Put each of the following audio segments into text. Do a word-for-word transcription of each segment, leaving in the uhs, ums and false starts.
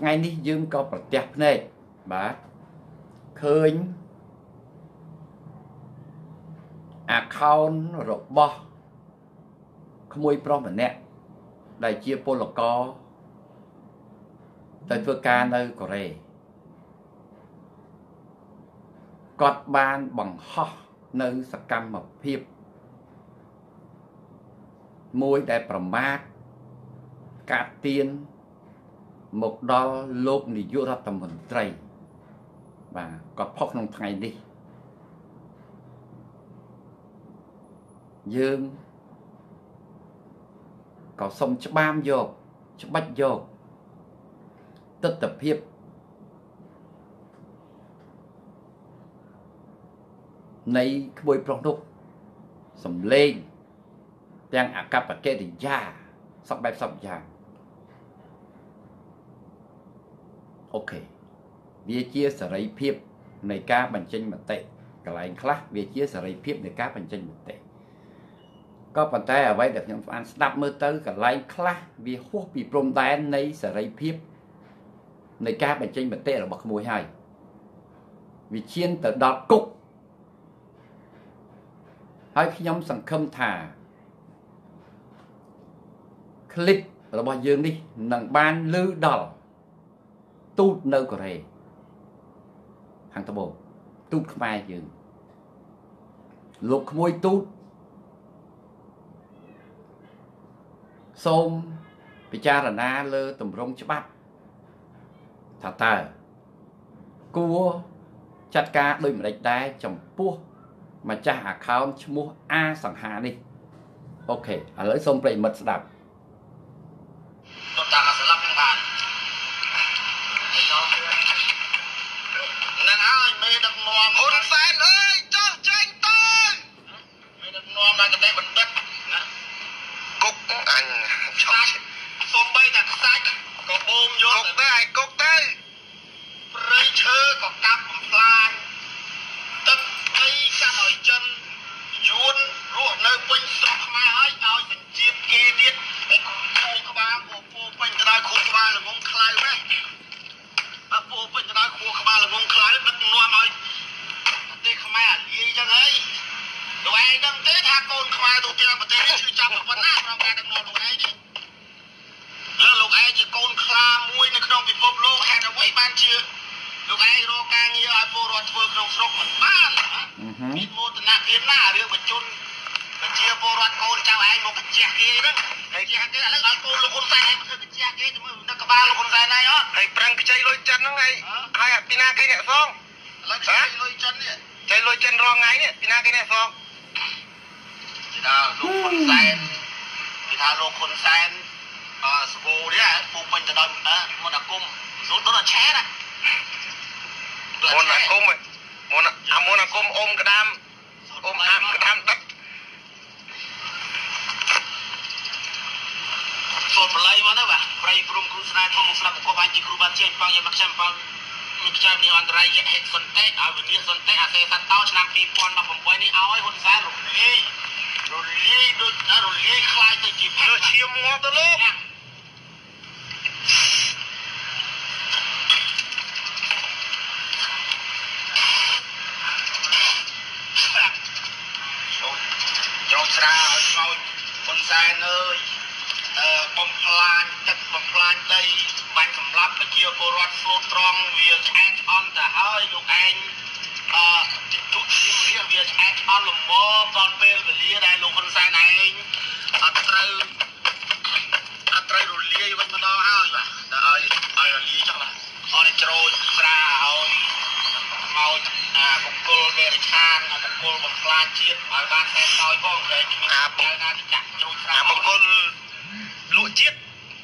ថ្ងៃនេះយើងក៏ប្រទះភ្នែកបាទឃើញ account របស់ក្មួយប្រុសម្នាក់ដែលជាពលករទៅធ្វើការនៅកូរ៉េគាត់បានបង្ហោះនៅសកម្មភាពមួយដែលប្រមាថកាត់ទៀនមកដល់លោកនាយករដ្ឋមន្ត្រីបាទគាត់ផុសក្នុងថ្ងៃនេះយើងក៏សុំច្បាមយកច្បាច់យកទស្សនភាពនៃក្មួយប្រុសនោះសំលេងទាំងអកប្បកិរិយាសពបែបសពយ៉ាងអូខេវាជាសេរីភាពនៃការបញ្ចេញមតិកន្លែងខ្លះវាជាសេរីភាពនៃការបញ្ចេញមតិក៏ប៉ុន្តែអ្វីដែលខ្ញុំបានស្ដាប់មើលទៅកន្លែងខ្លះវាហួសពីព្រំដែននៃសេរីភាពនៃការបញ្ចេញមតិរបស់ក្មួយហើយវាឈានទៅដល់គុកហើយខ្ញុំសង្ឃឹមថាคลิปរបស់យើងនេះនឹងបានឮដល់ទូតនៅកូរ៉េខាងត្បូងទូតខ្មែរយើងលោកក្មួយទូតសូមពិចារណាលើទម្រង់ច្បាប់ថាតើគួរចាត់ការដូចម្តេចដែរចំពោះម្ចាស់ account ឈ្មោះអាសង្ហានេះអូខេឥឡូវសូមប្រិយមិត្តស្ដាប់តាមស្លាប់នឹងបាននឹងហើយមេដឹកនាំហ៊ុនសែនអើយចោះចេញទៅមេដឹកនាំដល់កតេបណ្ឌិតណាគុកអញឆោតសូម្បីតែខ្សាច់ក៏បូមយកគុកទៅឯងគុកទៅព្រៃឈើក៏កាប់បំផ្លាញទឹកដីកាត់ឲ្យចិនយួនរស់នៅពេញស្រុកខ្មែរហើយឲ្យសញ្ជាតិគេទៀតឯគូក្បាលពូពេញទៅដល់ខួរក្បាលល្ងងខ្លៅណាអពូពេញទៅដល់ខួរក្បាលល្ងងខ្លៅដឹកនាំឲ្យប្រទេសខ្មែរអាលាយចឹងហើយលោកឯងដឹងទេថាកូនខ្មែរទូទាំងប្រទេសនេះជឿចាប់ប៉ុណ្ណាក្នុងការដឹកនាំលោកឯងនេះលើលោកឯងជាកូនខ្លាមួយនៅក្នុងពិភពលោកហេតុអ្វីបានជាលោកឯងរកការងារឲ្យពលរដ្ឋធ្វើក្នុងស្រុកមិនបានមានមោទនភាពណារឿងបញ្ជូនប្រជាពលរដ្ឋកូនចៅឯងមកកញ្ជះគេហ្នឹងហើយគេគេឥឡូវឲ្យកូនលោកហ៊ុនសែនឯងមកធ្វើកញ្ជះគេទៅមើលនៅក្បាលលោកហ៊ុនសែនឯងអត់ហើយប្រាំងខ្ចីលុយចិនហ្នឹងឯងហើយពីណាគេអ្នកសងឥឡូវខ្ចីលុយចិននេះខ្ចីលុយចិនរងថ្ងៃនេះពីណាគេអ្នកសងគេថាលោកហ៊ុនសែនគេថាលោកហ៊ុនសែនអឺស្បូនេះពូពេញទៅដល់មន្តអាគមសូត្រដល់ឆែណាមន្តអាគមមន្តអាមន្តអាគមអ៊ំក្តាមអ៊ំអាមក្តាមដឹកសូត្របល័យមកទៅបាទប្រៃព្រំគ្រូស្នាធំមកស្លាប់ក៏បានជាគ្រូបានជាបងយកមកចាំបងមានខ្ចៅនេះអន្តរ័យហេតុសន្តិឲ្យវិនិច្ឆ័យសន្តិអាសេសតោឆ្នាំពីរពាន់ដប់ប្រាំបីនេះឲ្យហ៊ុនសែនរលាយរលាយដូចរលាយខ្លាយទៅជាលើឈាមងាប់ទៅលោកចូលស្រាឲ្យស្មោចហ៊ុនសែនអើយអឺបំផ្លាញទឹកបំផ្លាញដីបាញ់សម្លាប់ប្រជាពលរដ្ឋស្លូតត្រង់វាឆ្អែតឆ្អន់ទៅហើយលោកឯងអឺទុកជារៀងវាឆ្អែតឆ្អន់ល្មមដល់ពេលវេលាដែលលោកហ៊ុនសែនឯងអត់ត្រូវអត់ត្រូវរលាយវិញម្ដងហើយបាទតែឲ្យឲ្យរលាយចុះបាទអត់ជ្រោចស្រាឲ្យមកអាបុគ្គលមេរិឆានបុគ្គលបំផ្លាញជាតិឲ្យបានតែសោយផងគេមានអាបុគ្គលណាចាក់ជ្រោចស្រាបុគ្គលលក់ជាតិ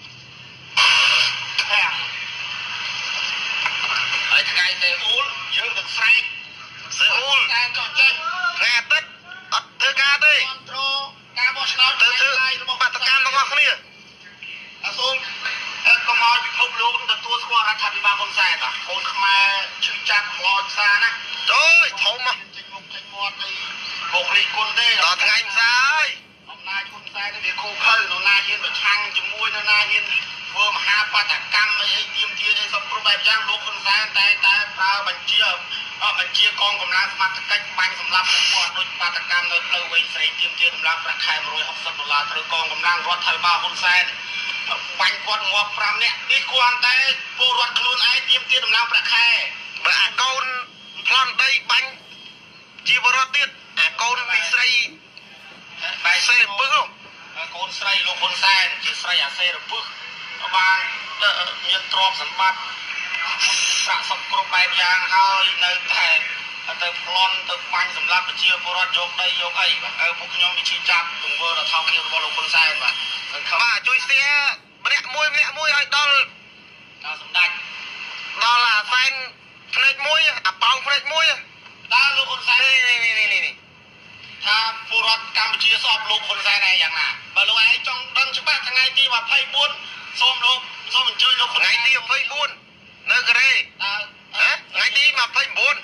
ហើយថ្ងៃទេអ៊ូលយើងទៅស្រែកសើអ៊ូលតែចុះចេញថ្ងៃអាទិត្យអត់ធ្វើការទេkontrolការបោះឆ្នោតទៅធ្វើរបស់បាតកម្មទាំងអស់គ្នាអសូមកុំឲ្យពិភពលោកទទួលស្គាល់រដ្ឋាភិបាលហ៊ុនសែនបាទកូនខ្មែរឈឺចាប់ខ្លោចផ្សារណាអើយធំមកចេញមុខចេញមាត់អីបុករីគុណទេដល់ថ្ងៃផ្សារហើយអំណាចហ៊ុនសែនវាគូខើនរណាហ៊ានប្រឆាំងជាមួយនរណាហ៊ានធ្វើមហាបាតកម្មអីអីទៀមទាអីសុំគ្រប់បែបយ៉ាងលោកហ៊ុនសែនតែតែប្រើបញ្ជាបញ្ជាកងកម្លាំងសមត្ថកិច្ចបាញ់សម្លាប់គាត់ដូចបាតកម្មនៅផ្លូវវែងស្រីទៀមទាសម្រាប់ប្រាក់ខែមួយរយហុកសិបដុល្លារត្រូវកងកម្លាំងរដ្ឋាភិបាលហ៊ុនសែនបាញ់គាត់ងាប់ប្រាំនាក់នេះគ្រាន់តែពលរដ្ឋខ្លួនឯងទៀមទាតម្លៃប្រាក់ខែបើអាកូនប្លន់ដីបាញ់ជីវរដ្ឋទៀតអាកូនពីស្រីបែសេរពឹសកូនស្រីលោកហ៊ុនសែនជាស្រីអាសេរពឹសបានមានទ្រព្យសម្បត្តិប្រាក់សុខគ្រប់បែបយ៉ាងហើយនៅតែទៅប្លន់ទៅបាញ់សម្លាប់ប្រជាពលរដ្ឋយកដីយកអីបាទពួកខ្ញុំវាឈឺចាប់ទង្វើដល់ថោកគ្នារបស់លោកហ៊ុនសែនបាទបាទជួយស្ទែម្នាក់មួយម្នាក់មួយឲ្យដល់ដល់សម្ដេចដល់អាសែនភ្នែកមួយអាប៉ោងភ្នែកមួយដល់លោកហ៊ុនសែននេះនេះនេះនេះថាពលរដ្ឋកម្ពុជាសពលោកហ៊ុនសែនឯងយ៉ាងណាបើលោកឯងចង់ដឹងច្បាស់ថ្ងៃទីยี่สิบสี่សូមលោកសូមអញ្ជើញលោកថ្ងៃទីยี่สิบสี่នៅកូរ៉េហ៎ថ្ងៃទីยี่สิบ九ยี่สิบสี่ ยี่สิบ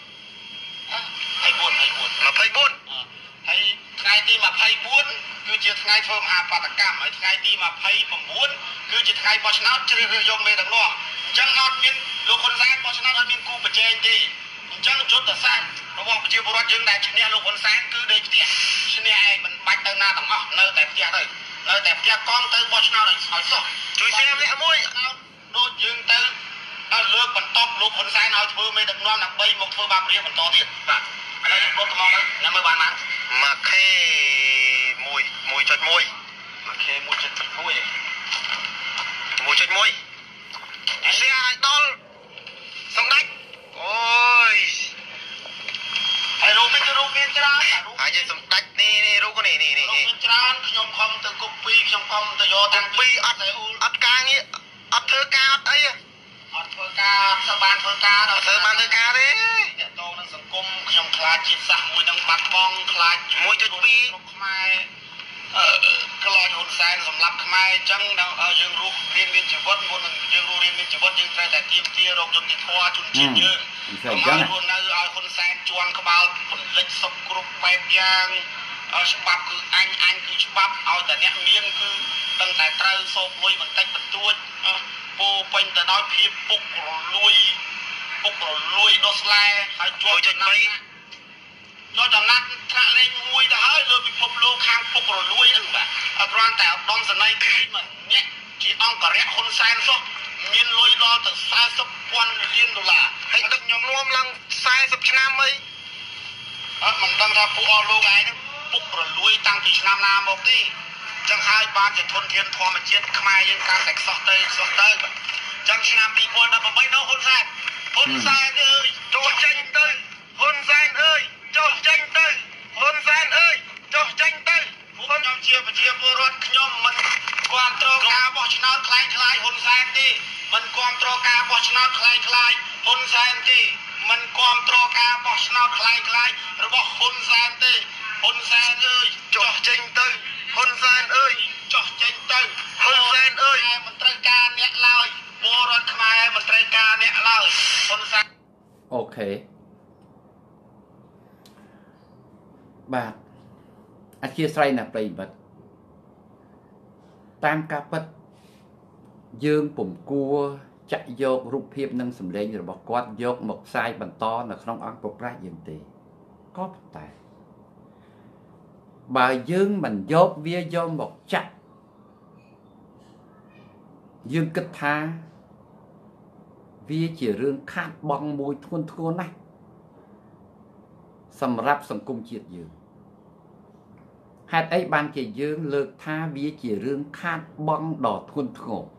สี่ហើយថ្ងៃទីยี่สิบสี่គឺជាថ្ងៃធ្វើមហាបាតកម្មហើយថ្ងៃទីยี่สิบ九គឺជាថ្ងៃបោះឆ្នោតជ្រើសរើសយកមេដឹកនាំអញ្ចឹងអត់មានលោកហ៊ុនសែនបោះឆ្នោតអត់មានគូប្រជែងទេអញ្ចឹងយុទ្ធសាស្ត្ររបស់ប្រជាពលរដ្ឋយើងដែលឈ្នះលោកហ៊ុនសែនគឺដេកផ្ទះឈ្នះឯងមិនបាច់ទៅណាទាំងអស់នៅតែផ្ទះទៅនៅតែផ្ទះកងទៅបោះឆ្នោតឲ្យសោះជួយស្រាម្នាក់មួយដូចយើងទៅលើកបន្តលោកហ៊ុនសែនឲ្យធ្វើមេដឹកនាំដើម្បីមកធ្វើបាបរាជបន្តទៀតបាទឥឡូវយើងបុកទៅមកទៅញ៉ាំមើលបានបានមួយខេមួយ មួយចុចមួយ មួយខេមួយចុចមួយ មួយចុចមួយស្រាឲ្យដល់សម្ដេចអូយហើយរូបនេះគឺរូបមានច្រើនហើយយើងសម្ដេចនេះនេះរូបនេះនេះនេះមានច្រើនខ្ញុំខំទៅកុបពីខ្ញុំខំទៅយកតាំងពីអត់អត់ការងារអត់ធ្វើការអត់អីអត់ធ្វើការអត់បានធ្វើការដល់ធ្វើបានធ្វើការទេតើតោនឹងសង្គមខ្ញុំខ្លាចជាតិសាសន៍មួយនឹងបាត់បង់ខ្លាច មួយចុចពីរ ខ្មែរអឺខ្លាចហ៊ុនសែនសម្រាប់ខ្មែរអញ្ចឹងយើងរស់រៀនមានជីវិតមុននឹងយើងរស់រៀនមានជីវិតយើងត្រូវតែទៀមទារកយុត្តិធម៌ជូនជាតិយើងកុំឲ្យរស់នៅឲ្យហ៊ុនសែនជន់ក្បាលពលិចសុខគ្រប់បែបយ៉ាងច្បាប់គឺអញអញគឺច្បាប់ឲ្យតែអ្នកមានគឺដឹងតែត្រូវសោកលុយបន្តិចបន្តួចពោពេញទៅដោយភាពពុករលួយពុករលួយដោះស្លែហើយជាប់ចំណាត់យកចំណាត់ថ្នាក់លេខមួយទៅហើយលើពិភពលោកខាងពុករលួយហ្នឹងបាទអត់គ្រាន់តែឧត្តមសេនីយ៍គ្រីម្នាក់ជាអង្គរៈហ៊ុនសែនសោះមានលុយដល់ទៅสี่สิบពាន់លានដុល្លារហើយដឹកខ្ញុំនាំឡើងสี่สิบឆ្នាំអីអត់មិនដឹងថាពួកអស់លោកឯងហ្នឹងពុករលួយតាំងពីឆ្នាំណាមកទេចឹងហើយបានជាធនធានធម្មជាតិខ្មែរយើងកាន់តែខ្សោះទៅខ្សោះទៅចឹងឆ្នាំยี่สิบแปดនោះហ៊ុនសែនហ៊ុនសែនអើយចូលចេញទៅហ៊ុនសែនអើយចុះចេញទៅហ៊ុនសែនអើយចុះចេញទៅពួកខ្ញុំជាប្រជាពលរដ្ឋខ្ញុំមិនគ្រប់គ្រងការបោះឆ្នោតខ្លាំងខ្លាយហ៊ុនសែនទេមិនគ្រប់គ្រងការបោះឆ្នោតខ្លាំងខ្លាយហ៊ុនសែនទេមិនគ្រប់គ្រងការបោះឆ្នោតខ្លាំងខ្លាយរបស់ហ៊ុនសែនទេហ៊ុនសែនអើយចុះចេញទៅហ៊ុនសែនអើយចុះចេញទៅហ៊ុនសែនអើយមិនត្រូវការអ្នកឡើយពលរដ្ឋខ្មែរមិនត្រូវការអ្នកឡើយហ៊ុនសែនអូខេបាទអធិស្ឋានណាប្រិមិត្តតាមការពិតយើងពុំគួរចាក់យករូបភាពនិងសម្លេងរបស់គាត់យកមកផ្សាយបន្តនៅក្នុងអង្គប្រប្រាសយើងទេក៏ប៉ុន្តែបើយើងមិនយកវាយកមកចាក់យើងគិតថាវាជារឿងខាតបង់មួយធ្ងន់ធ្ងរណាស់សម្រាប់សង្គមជាតិយើងហេតុអីបានជាយើងលើកថាវាជារឿងខាតបង់ដ៏ធ្ងន់ធ្ងរ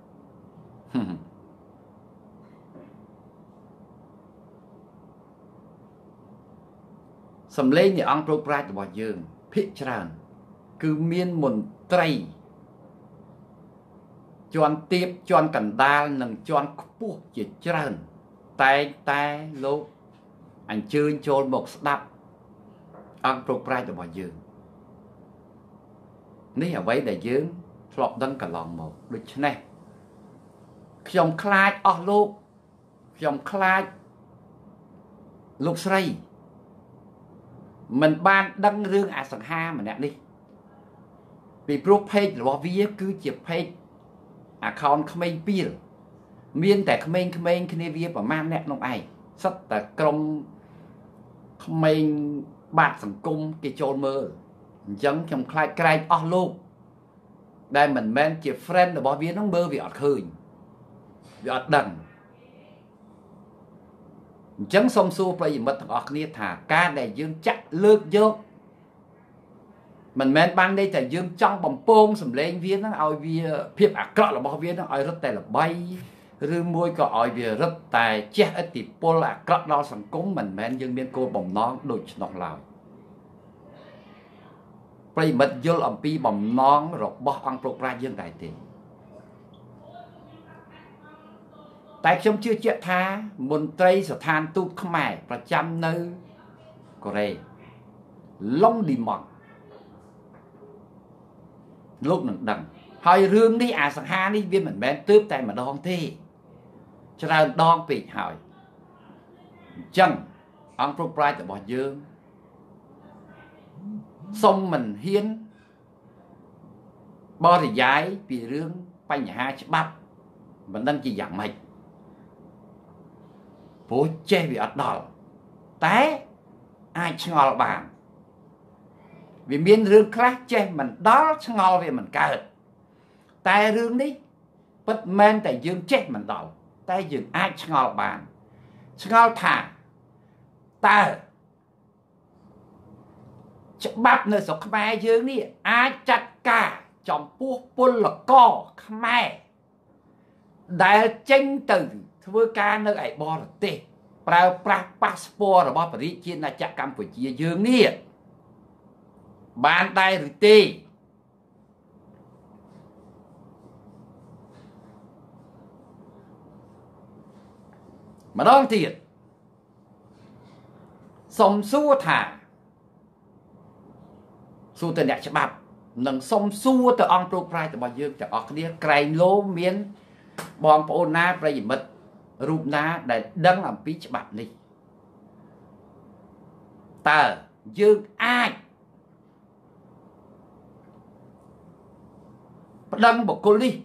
សម្លេងនៃអង្គប្រប្រាជ្ញរបស់យើងភាគច្រើនគឺមានមន្ត្រីជាន់ទាបជាន់កណ្ដាលនិងជាន់ខ្ពស់ជាច្រើនតែងតែលោកអញ្ជើញចូលមកស្ដាប់អង្គប្រប្រាជ្ញរបស់យើងនេះអ្វីដែលយើងធ្លាប់ដឹងកន្លងមកដូច្នេះខ្ញុំខ្លាចអស់លោកខ្ញុំខ្លាចលោកស្រីមិនបានដឹងរឿងអសង្ហាម្នាក់នេះពីព្រោះเพจរបស់វាគឺជាเพจ account ក្មេងពីលមានតែក្មេងៗគ្នាវាប្រមាណអ្នកក្នុងឯងសិតតែក្រុមក្មេងបាតសង្គមគេចូលមើលអញ្ចឹងខ្ញុំខ្លាចក្រែងអស់លោកដែលមិនមែនជា friend របស់វានឹងមើលវាអត់ឃើញវាអត់ដឹងអញ្ចឹងសូមសួរប្រិយមិត្តទាំងអស់គ្នាថាការដែលយើងចាក់លើកយកមិនមែនបានន័យតែយើងចង់បំពងសម្លេងវានឹងឲ្យវាភាពអាក្រក់របស់វានឹងឲ្យរត់តែល្បីឬមួយក៏ឲ្យវារត់តែជះឥទ្ធិពលអាក្រក់ដល់សង្គមមិនមែនយើងមានគោលបំណងដូច្នោះឡើយប្រិយមិត្តយល់អំពីបំណងរបស់អង្គប្រប្រាជ្ញយើងដែរទេតែខ្ញុំជឿជាក់ថាមន្ត្រីស្ថានទូតខ្មែរប្រចាំនៅកូរ៉េឡុងឌីម៉ង់លោកនឹងដឹងហើយរឿងនេះអាសង្ហានេះវាមិនមែនទើបតែម្ដងទេច្រើនដងពេកហើយអញ្ចឹងអង្គប្រប្រាជ្ញរបស់យើងសុំមិនហ៊ានបរិយាយពីរឿងបញ្ហាច្បាប់មិនដឹងជាយ៉ាងម៉េចព្រោះចេះវាអត់ដល់តែអាចឆ្ងល់បានវាមានរឿងខ្លះចេះមិនដល់ឆ្ងល់វាមិនកើតតែរឿងនេះពិតមែនតែយើងចេះមិនដល់តែយើងអាចឆ្ងល់បានឆ្ងល់ថាតើច្បាប់នៅស្រុកខ្មែរយើងនេះអាចចាត់ការចំពោះពលករខ្មែរដែលចេញទៅធ្វើការនៅឯបរទេសប្រើប្រាស់ប៉ាសពតរបស់ប្រជាជាតិណាចក្រកម្ពុជាយើងនេះបានដែរឬទេម្ដងទៀតសុំសួរថាសួរទៅអ្នកច្បាប់និងសុំសួរទៅអង្គប្រប្រាជ្ញរបស់យើងទាំងអស់គ្នាក្រែងលោមានបងប្អូនណាប្រិយមិត្តរូបណាដែលដឹងអំពីច្បាប់នេះតើយើងអាចប្តឹងបុគ្គលនេះ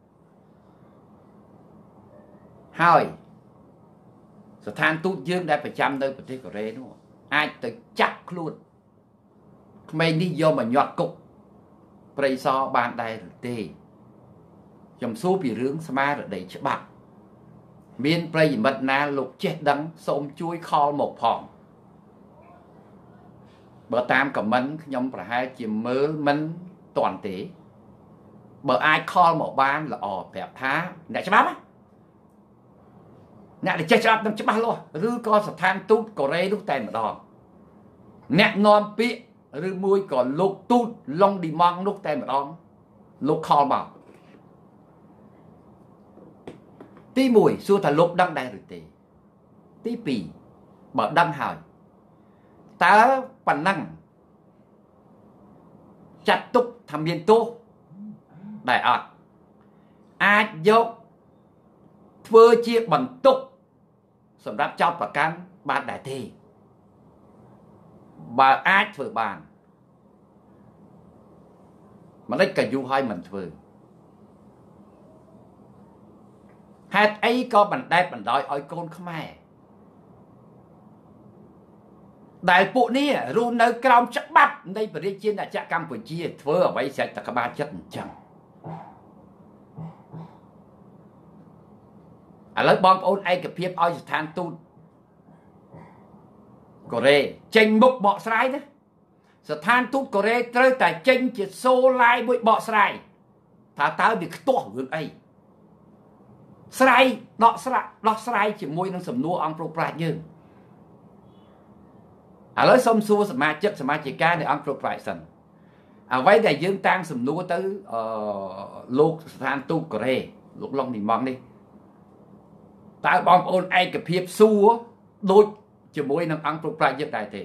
ហើយស្ថានទូតយើងដែលប្រចាំនៅប្រទេសកូរ៉េនោះអាចទៅចាក់ខ្លួនក្មេងនេះយកមកញាត់គុកព្រៃសរបានដែរឬទេខ្ញុំសួរពីរឿងស្មារតីច្បាប់មានប្រិយមិត្តណាលោកចេះដឹងសូមជួយខលមកផងបើតាមខមមិនខ្ញុំប្រហែលជាមើលមិនតាន់ទេបើអាចខលមកបានល្អប្រាប់ថាអ្នកច្បាប់អ្នកដែលចេះច្បាប់នឹងច្បាស់លាស់ឬក៏ស្ថានទូតកូរ៉េនោះតែម្ដងអ្នកនាំពាក្យឬមួយក៏លោកទូតឡុងឌីម៉ង់នោះតែម្ដងលោកខលមកទីមួយសួរថាលោកដឹងដែរឬទេទីពីរបើដឹងហើយតើប៉ុណ្ណឹងចាត់ទុកថាមានទោសដែរអត់អាចយកធ្វើជាបន្ទុកសម្រាប់ចោទប្រកាន់បានដែរទេបើអាចធ្វើបានមិនដេចក៏យូរហើយមិនធ្វើហេតុអីក៏បណ្ដែតបណ្ដោយឲ្យកូនខ្មែរដែលពួកនេះរស់នៅក្រោមច្បាប់នៃប្រជាជាតិណាចក្រកម្ពុជាធ្វើអ្វីស្រេចតែក្បាលចិត្តអញ្ចឹងឥឡូវបងប្អូនឯកភាពឲ្យស្ថានទូតកូរ៉េចេញមុខបកស្រាយណាស្ថានទូតកូរ៉េត្រូវតែចេញជាសូឡាយមួយបកស្រាយថាតើវាខ្ទាស់រឿងអីស្រាយដកស្រាយដោះស្រាយជាមួយនឹងសំណួរអង្គប្រប្រាជ្ញយើងឥឡូវសូមសួរសមាជិកសមាជិកានៃអង្គប្រប្រាជ្ញសិនអ្វីដែលយើងតាំងសំណួរទៅអឺលោកស្ថានទូតកូរ៉េលោកឡុងឌីម៉ង់នេះតើបងប្អូនឯកភាពសួរដូចជាមួយនឹងអង្គប្រប្រាជ្ញយើងដែរទេ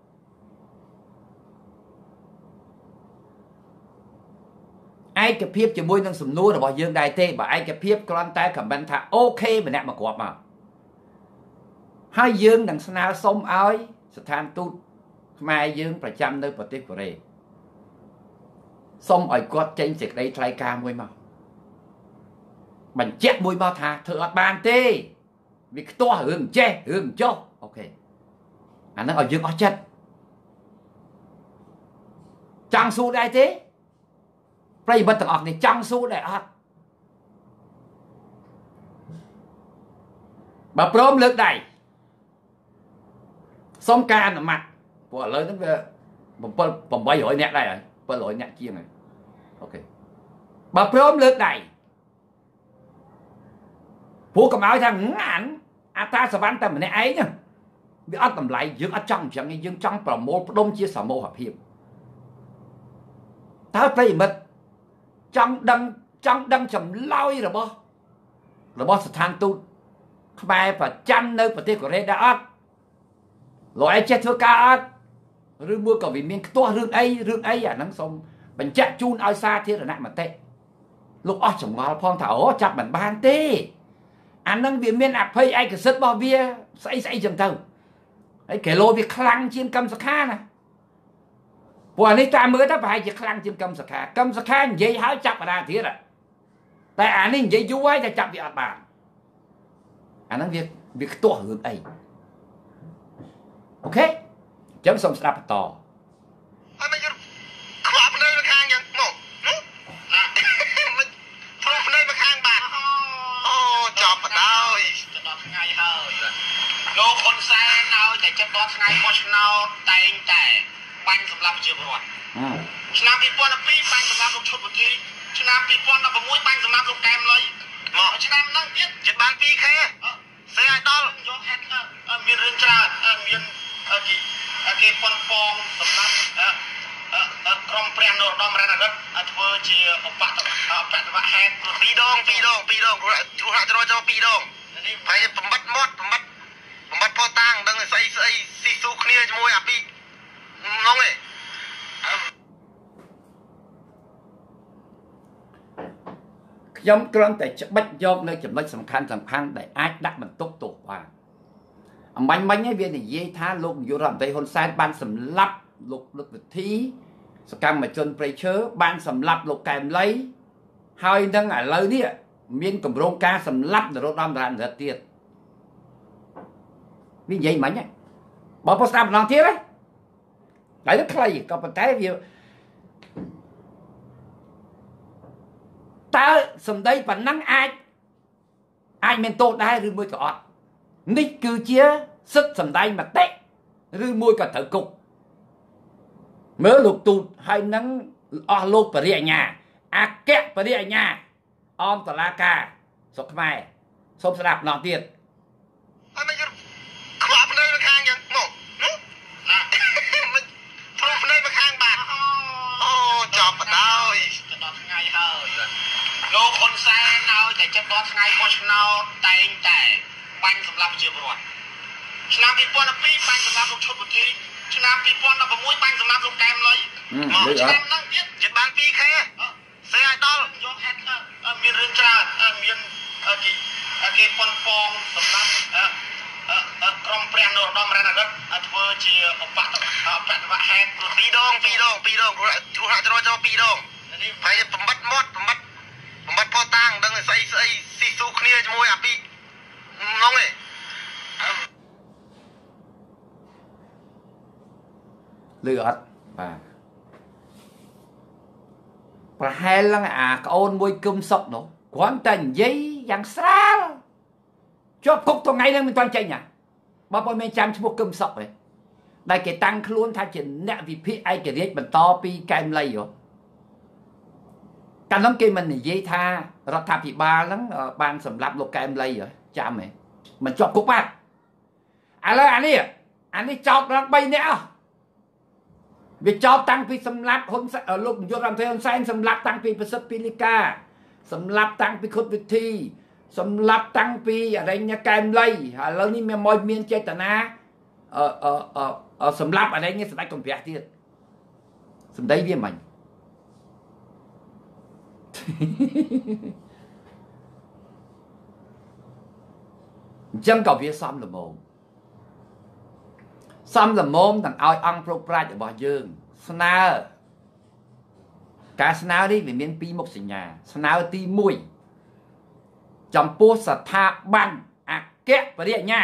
ឯកភាពជាមួយនឹងសំណួររបស់យើងដែរទេបើឯកភាពគ្រាន់តែខមមិនថាអូខេម្នាក់មកគ្រាប់មកហើយយើងនឹងស្នើសុំឲ្យស្ថានទូតខ្មែរយើងប្រចាំនៅប្រទេសកូរ៉េសុំឲ្យគាត់ចេញសេចក្តីថ្លែងការណ៍មួយមកបញ្ជាក់មួយមកថាធ្វើអត់បានទេវាខ្ទាស់រឿងចេះរឿងចុះអូខេអាហ្នឹងឲ្យយើងអស់ចិត្តចង់ស៊ូដែរទេប្រិយមិត្តទាំងអស់គ្នាចង់ស៊ូដែរអត់បើព្រមលើកដៃសូមការអនុម័តព្រោះឥឡូវហ្នឹងវា7 800នាក់ដែរហើយ700នាក់ជាងហើយអូខេបើព្រមលើកដៃព្រោះកុំឲ្យថាងានអាតាសវណ្ណតែម្នាក់ឯងវាអត់តម្លៃយើងអត់ចង់អញ្ចឹងយើងចង់ប្រមូលផ្ដុំជាសមូហភាពតើប្រិយមិត្តចង់ដឹងចង់ដឹងចម្លើយរបស់របស់ស្ថានទូតខ្មែរប្រចាំនៅប្រទេសកូរ៉េដែរអត់លោកឯងចេះធ្វើការអត់ឬមួយក៏វាមានខ្ទាស់រឿងអីរឿងអីអាហ្នឹងសូមបញ្ជាក់ជូនឲ្យសាធារណមតិលោកអស់ចម្ងល់ផងថាអូចាប់មិនបានទេអាហ្នឹងវាមានអភ័យឯកសិទ្ធិរបស់វាស្អីស្អីចឹងទៅហើយគីឡូវាខ្លាំងជាងកម្មសខាណាព្រោះអានេះតាមមើលទៅប្រហែលជាខ្លាំងជាងកម្មសខាកម្មសខានិយាយហើយចាប់បណ្ដាទៀតតែអានេះនិយាយយូរហើយតែចាប់វាអត់បានអាហ្នឹងវាវាខ្ទាស់រឿងអីអូខេចឹងសូមស្ដាប់បន្តអត់មិនខ្វាក់ភ្នែកមកខាងយ៉ាងមកណាមិនធ្លាប់ភ្នែកមកខាងបាទអូចាប់បដោយទៅដល់ថ្ងៃហើយលោកហ៊ុនសែនឲ្យតែចិត្តដល់ថ្ងៃបោះឆ្នោតតែងតែបាញ់សម្រាប់ប្រជាពលរដ្ឋឆ្នាំពីរពាន់ពីរបាញ់សម្រាប់លោកឈុតវុធីឆ្នាំពីរពាន់ដប់ប្រាំមួយបាញ់សម្រាប់លោកកែមលុយមកឆ្នាំហ្នឹងទៀតជិតបាន ពីរខែ សេឲ្យដល់យកហេតុមានរឿងច្រើនមានគេគេប៉ុនប៉ងសម្រាប់ក្រុមព្រះនរោត្តមរណរដ្ឋធ្វើជាឧបតបតវហេតុពីរដងពីរដងពីរដងគ្រោះថ្នាក់ចរាចរណ៍ពីរដងហើយបំបត្តិមាត់បំបត្តិបំបត្តិផតាំងដឹងស្អីស្អីស៊ីស៊ូគ្នាជាមួយអាពីហ្នឹងឯងខ្ញុំគ្រាន់តែច្បិចយកនៅចំណុចសំខាន់សំខាន់ដែលអាចដាក់បន្ទុកទោសបានអំបញ្ញមិញឯងវានិយាយថាលោកនាយករដ្ឋមន្ត្រីហ៊ុនសែនបានសម្លាប់លោកលោកវិធីសកម្មជនព្រៃឈើបានសម្លាប់លោកកែមលីហើយនឹងឥឡូវនេះមានគម្រោងការសម្លាប់នរោត្តមរណរដ្ឋទៀតវានិយាយមិញហ្នឹងបើពុស្ដាប់ម្ដងទៀតហ្នឹងហើយខ្លីក៏ប៉ុន្តែវាតើសម្ដីប៉ុណ្ណឹងអាចអាចមានទោសដែរឬមួយក៏អត់នេះគឺជាសិទ្ធិសម្ដែងមតិឬមួយក៏ត្រូវគុកមើលលោកទូតហើយនឹងអស់លោកបរិញ្ញា អគ្គបរិញ្ញាអមតឡាការស្រុកខ្មែរសូមស្ដាប់ម្ដងទៀតអត់មិនខ្វាក់ភ្នែកមកខាងយ៉ាងមកណាមិនធ្លាប់ភ្នែកមកខាងបាទអូចាប់បដោយទៅដល់ថ្ងៃហើយលោកហ៊ុនសែនឲ្យតែចិត្តដល់ថ្ងៃបោះឆ្នោតតែងតែបាញ់សម្រាប់ប្រជាពលរដ្ឋឆ្នាំពីរពាន់ពីរបាញ់សម្រាប់លោកឈុតវុធីឆ្នាំពីរពាន់ដប់ប្រាំមួយបាញ់សម្រាប់លោកកែមលុយមកឆ្នាំហ្នឹងទៀតជិតបានពីរខែសេឲ្យដល់យកហេតុមានរឿងច្រើនមានគេគេប៉ុនប៉ងសម្រាប់ក្រុមព្រះនរោត្តមរណរដ្ឋធ្វើជាឧបតបតវហេតុពីរដងពីរដងពីរដងគ្រោះថ្នាក់ចរាចរណ៍ពីរដងហើយបំបត្តិមាត់បំបត្តិបំបត្តិផតាំងដឹងស្អីស្អីស៊ីស៊ូគ្នាជាមួយអាពីហ្នឹងឯងលឺអត់បាទប្រហែលឡើងអាក្អូនមួយគឹមសុកនោះគ្រាន់តែនិយាយយ៉ាងស្រាលជាប់គុកថ្ងៃហ្នឹងមិនទាន់ចេញណាបើបើមិនចាំឈ្មោះគឹមសុកទេដែលគេតាំងខ្លួនថាជាអ្នកវិភាគឯករាជ្យបន្តពីកែមលីហ៎កាលនោះគេមិននិយាយថារដ្ឋាភិបាលហ្នឹងបានសម្លាប់លោកកែមលីហ៎ចាំហ៎មិនជាប់គុកបាទឥឡូវអានេះអានេះចោទដល់បីនាក់អស់វាចោទតាំងពីសម្លាប់ហ៊ុនលោកនាយករដ្ឋមន្ត្រីហ៊ុនសែនសម្លាប់តាំងពីប្រសិទ្ធពីលីកាសម្លាប់តាំងពីខុតវិធីសម្លាប់តាំងពីអរិញកែមលីឥឡូវនេះមានមកមានចេតនាអឺអឺសម្លាប់អរិញស្ដេចកំព្រះទៀតសម្ដីវាមិនអញ្ចឹងក៏វាសំល្មមសំល្មមទាំងឲ្យអង្គប្រប្រាជ្ញរបស់យើងស្នើការស្នើនេះវាមានពីរមុខសញ្ញាស្នើទីមួយចំពោះស្ថាប័នអគ្គបរិញ្ញា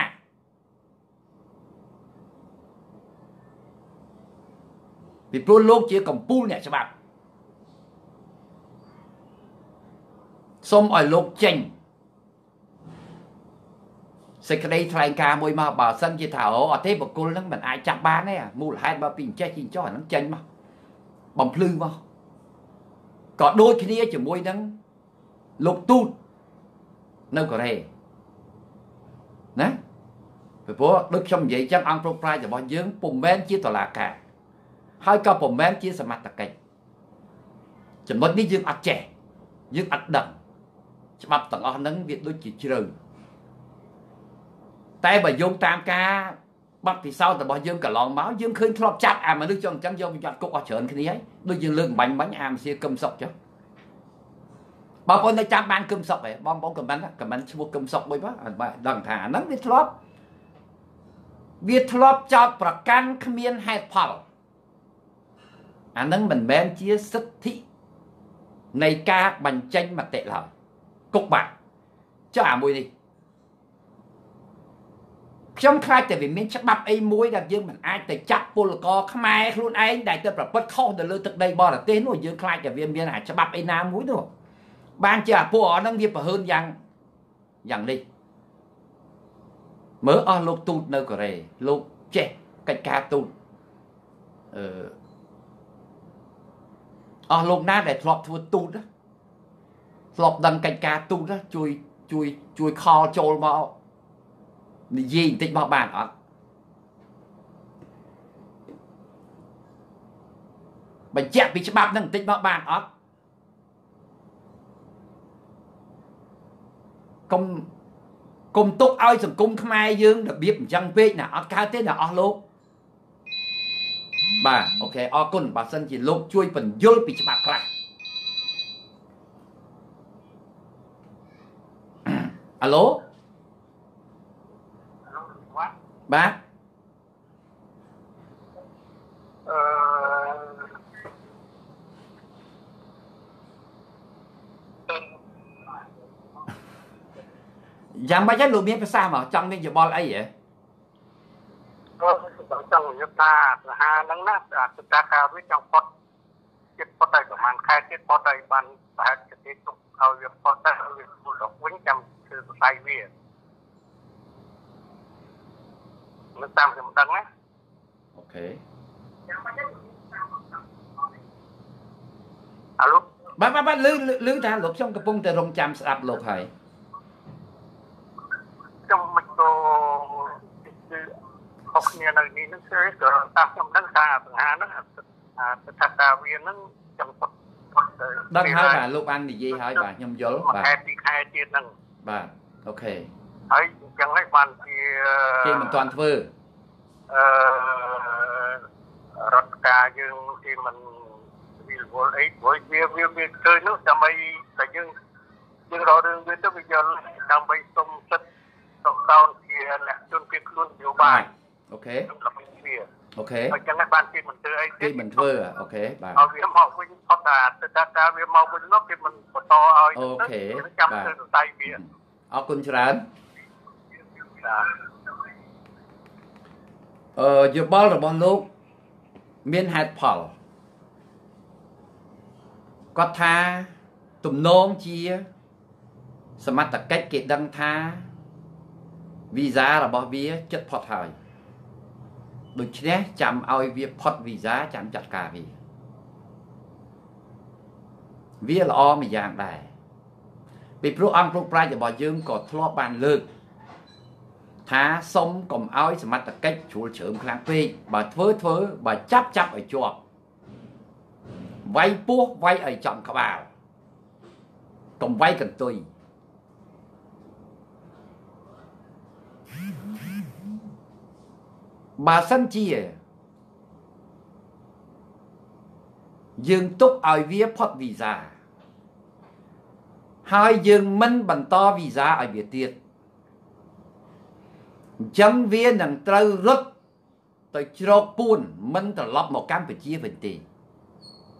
ពីព្រោះលោកជាកម្ពុជាអ្នកច្បាប់សូមឲ្យលោកចេញសេចក្តីថ្លែងការណ៍មួយមកបើសិនជាថាអូអត់ទេបុគ្គលហ្នឹងមិនអាចចាប់បានទេមូលហេតុបើពីអញ្ចេះជីចោះអាហ្នឹងចេញមកបំភ្លឺមកក៏ដូចគ្នាជាមួយនឹងលោកទូតនៅកូរ៉េណាពីព្រោះដូចខ្ញុំនិយាយចឹងអង្គប្រប្រាយរបស់យើងពុំមែនជាតុលាការហើយក៏ពុំមែនជាសមត្ថកិច្ចចំណុចនេះយើងអត់ចេះយើងអត់ដឹងច្បាប់ទាំងអស់ហ្នឹងវាដូចជាជ្រៅតែបើយោងតាមការបទពិសោធន៍របស់យើងកន្លងមកយើងឃើញធ្លាប់ចាប់អាមនុស្សចុះអញ្ចឹងយកបញ្ញត្តិគុកអស់ច្រើនគ្នាហើយដូចយើងលើកបាញ់បាញ់អាមសៀកឹមសុកចុះបងប្អូននៅចាំបានកឹមសុកហ៎បងប្អូនខមមិនខមមិនឈ្មោះកឹមសុកមួយបាទដឹងថាអាហ្នឹងវាធ្លាប់វាធ្លាប់ចោតប្រកាន់គ្មានហេតុផលអាហ្នឹងមិនមែនជាសិទ្ធិនៃការបញ្ចេញមតិឡើយគុកបាទចុះអាមួយនេះខ្ញុំខ្លាចតែវាមានច្បាប់អីមួយដែលយើងមិនអាចទៅចាត់ពលករខ្មែរខ្លួនឯងដែលទៅប្រព្រឹត្តខុសទៅលើទឹកដីបរទេសនោះយើងខ្លាចតែវាមានអាច្បាប់អីណាមួយនោះបានជាអាពួកអស់ហ្នឹងវាប្រហើនយ៉ាងយ៉ាងនេះមើលអស់លោកទូតនៅកូរ៉េលោកចេះកិច្ចការទូតអឺអស់លោកណាដែលធ្លាប់ធ្វើទូតធ្លាប់ដឹងកិច្ចការទូតជួយជួយជួយខលចូលមកនិយាយបន្តិចមកបានអត់បញ្ជាក់ពីច្បាប់ហ្នឹងបន្តិចមកបានអត់កុំកុំទុកឲ្យសង្គមខ្មែរយើងរបៀបអញ្ចឹងពេកណាអត់កើតទេណាអស់លោកបាទអូខេអរគុណបើសិនជាលោកជួយបញ្យល់ពីច្បាប់ខ្លះអាឡូបាទអឺយ៉ាងម៉េចលោកមានប្រសាសន៍មកចង់មានយោបល់អីហ៎អឺចង់និយាយថាអាហារហ្នឹងណាស្ថាការវាចង់ផុតចិត្តផុតតែប្រហែលខែទៀតផុតតែបានប្រហែលជាទីទុកឲ្យវាផុតតែវាដល់វិញចាំគឺសរសៃវាមិនតាមខ្ញុំដឹងណាអូខេអាឡូបាទបាទលឺលឺថាលោកខ្ញុំកំពុងតែរងចាំស្ដាប់លោកហើយខ្ញុំមិនក៏គឺខុសគ្នានៅនេះនឹងគឺតាមខ្ញុំដឹងថាបញ្ហាហ្នឹងស្ថានភាពវាហ្នឹងចង់ផុតដឹងហើយបាទលោកបាននិយាយហើយបាទខ្ញុំយល់បាទខែពីរខែទៀតហ្នឹងបាទអូខេហើយអញ្ចឹងហើយបានជាគេមិនទាន់ធ្វើអឺរដ្ឋការយើងគេមិនវិលវល់អីព្រោះវាវាវាឃើញនោះដើម្បីតែយើងយើងរករឿងវាទៅវាយល់ដើម្បីសុំសិទ្ធិសុខសោនជាអ្នកជនភៀសខ្លួននយោបាយអូខេអូខេអញ្ចឹងបានគេមិនធ្វើអីទេគេមិនធ្វើអូខេបាទឲ្យវាមកវិញផុតតែតែការវាមកវិញនោះគេមិនបន្តឲ្យអូខេចាំធ្វើសរសៃវាអរគុណច្រើនអឺយោបល់របស់លោកមានហេតុផលគាត់ថាទំនងជាសមត្ថកិច្ចគេដឹងថាវីសារបស់វាចិត្តផុតហើយដូច្នេះចាំឲ្យវាផុតវីសាចាំចាត់ការវាវាល្អមួយយ៉ាងដែរពីព្រោះអង្គលោកប្រាជ្ញរបស់យើងក៏ធ្លាប់បានលើកថាសុំកុំឲ្យសមត្ថកិច្ចជ្រួលជ្រើមខ្លាំងពេកបើធ្វើធ្វើបើចាប់ចាប់ឲ្យជាប់វាយពោះវាយឲ្យចំក្បាលកុំវាយកន្ទុយបើសិនជាយើងទុកឲ្យវាផុតវីសាហើយយើងមិនបន្តវីសាឲ្យវាទៀតអញ្ចឹងវានឹងត្រូវរត់ទៅជ្រកពួនមិនត្រឡប់មកកម្ពុជាវិញទេ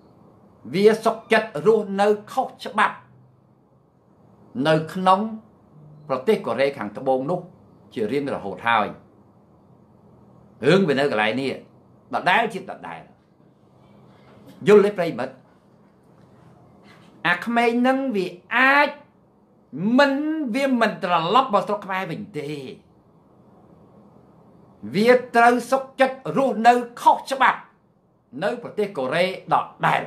វាសុខចិត្តរស់នៅខុសច្បាប់នៅក្នុងប្រទេសកូរ៉េខាងត្បូងនោះជារៀងរហូតហើយរឿងវានៅកន្លែងនេះដដែលជាដដែលយល់ទេប្រិមិត្តអាក្មេងនឹងវាអាចមិនវាមិនត្រឡប់មកស្រុកខ្មែរវិញទេវាត្រូវសុខចិត្តរស់នៅខុសច្បាប់នៅប្រទេសកូរ៉េដដែល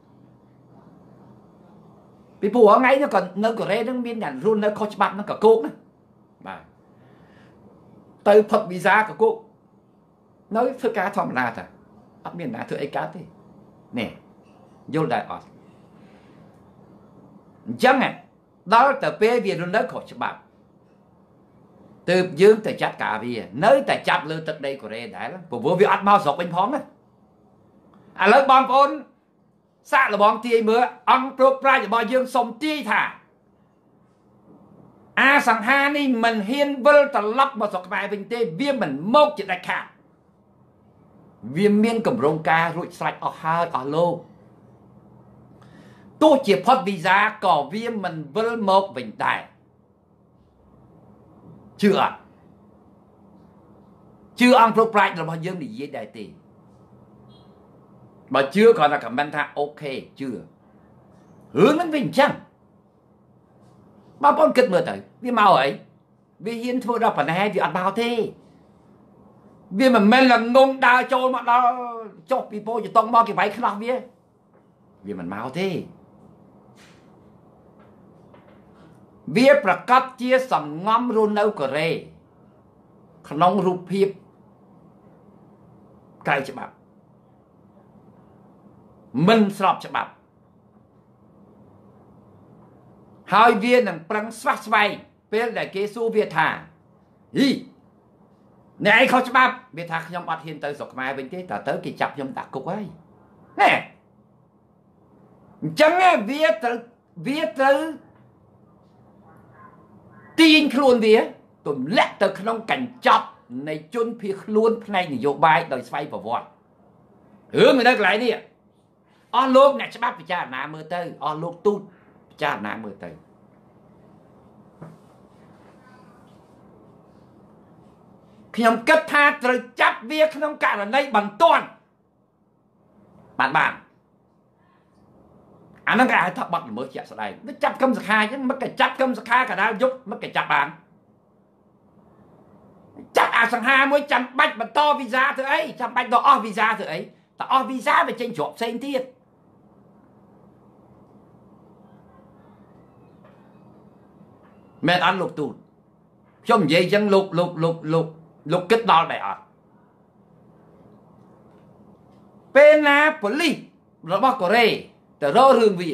ពីព្រោះថ្ងៃនេះក៏នៅកូរ៉េនឹងមានអ្នករស់នៅខុសច្បាប់នឹងក៏គោកណាបាទទៅផឹកវីសាក៏គោកនៅធ្វើការធម្មតាតាអត់មានណាធ្វើអីកើតទេនេះយល់ដែរអត់អញ្ចឹងដល់ទៅពេលវារស់នៅខុសច្បាប់ទើបយើងទៅចាត់ការវានៅតែចាប់លើទឹកដីកូរ៉េដែរព្រោះវាអត់មកស្រុកវិញផងណាឥឡូវបងប្អូនសាកល្បងទាយមើលអង្គព្រោកប្រាជ្ញរបស់យើងសុំទាយថាអាសង្ហានេះមិនហ៊ានវិលត្រឡប់មកស្រុកខ្មែរវិញទេវាមិនមកជាដាច់ខាតវាមានកម្រងការរួចស្រេចអស់ហើយអស់លោកទោះជាផុតវីសាក៏វាមិនវិលមកវិញដែរជឿអត់ជឿអង្គព្រោកប្រាជ្ញរបស់យើងនិយាយដែរទេបើជឿគាត់ថាខមមិនថាអូខេជឿរឿងហ្នឹងវាអញ្ចឹងបងប្អូនគិតមើលទៅវាមកអីវាហ៊ានធ្វើដល់ប៉ុណ្ណេះវាអត់មកទេវាមិនមែនល្ងងដើរចូលមកដល់ចុះពីពោចតុងមកគេវាយខ្នោះវាវាមិនមកទេវាប្រកាសជាសំងំរស់នៅកូរ៉េក្នុងរូបភាពក្រៅច្បាប់មិនស្របច្បាប់ហើយវានឹងប្រឹងស្វះស្វែងពេលដែលគេសួរវាថាហីអ្នកឯងខុសច្បាប់វាថាខ្ញុំអត់ហ៊ានទៅស្រុកខ្មែរវិញទេតើទៅគេចាប់ខ្ញុំដាក់គុកហើយណែអញ្ចឹងវាត្រូវវាត្រូវទាញខ្លួនវាទម្លាក់ទៅក្នុងកញ្ចប់នៃជនភៀសខ្លួនផ្នែកនយោបាយដោយស្វ័យប្រវត្តិរឿងនៅកន្លែងនេះអស់លោកអ្នកច្បាប់ពិចារណាមើលទៅអស់លោកទូតពិចារណាមើលទៅខ្ញុំគិតថាត្រូវចាប់វាក្នុងករណីបន្ទាន់បានបានអាហ្នឹងគេហៅថាបាត់ល្មើសជាក់ស្ដែងទៅចាប់កឹមសខាអញ្ចឹងមិនក៏ចាប់កឹមសខាកដាលយប់មិនក៏ចាប់បានចាប់អាសង្ហាមួយចាំបាច់បន្តវីសាធ្វើអីចាំបាច់ដល់អស់វីសាធ្វើអីតែអស់វីសាវាចេញជ្រប់ផ្សេងទៀតមែនអត់លោកទូតខ្ញុំនិយាយអញ្ចឹងលោកលោកលោកលោកលោកគិតដល់ដែរអត់ពេលណាប៉ូលីសរបស់កូរ៉េទៅរករឿងវា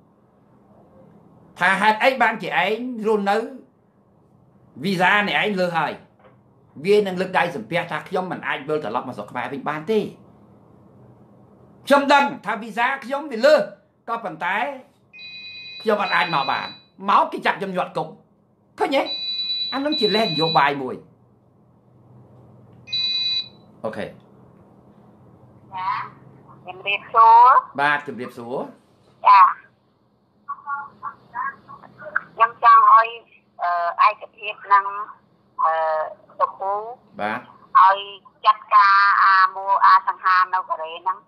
ថាហេតុអីបានជាឯងរស់នៅវីសានេះឯងលើហើយវានឹងលើកដៃសំពះថាខ្ញុំមិនអាចវិលត្រឡប់មកស្រុកខ្មែរវិញបានទេខ្ញុំដឹងថាវីសាខ្ញុំវាលើក៏ប៉ុន្តែខ្ញុំអត់អាចមកបានមកគេចាប់ខ្ញុំញាត់គុកឃើញទេអានោះជាលេសនយោបាយមួយអូខេចាជំរាបសួរបាទជំរាបសួរចាខ្ញុំចង់ឲ្យឯកភាពនឹងអឺលោកគ្រូបាទឲ្យចាត់ការអាមួអាសង្ហានៅកូរ៉េហ្នឹង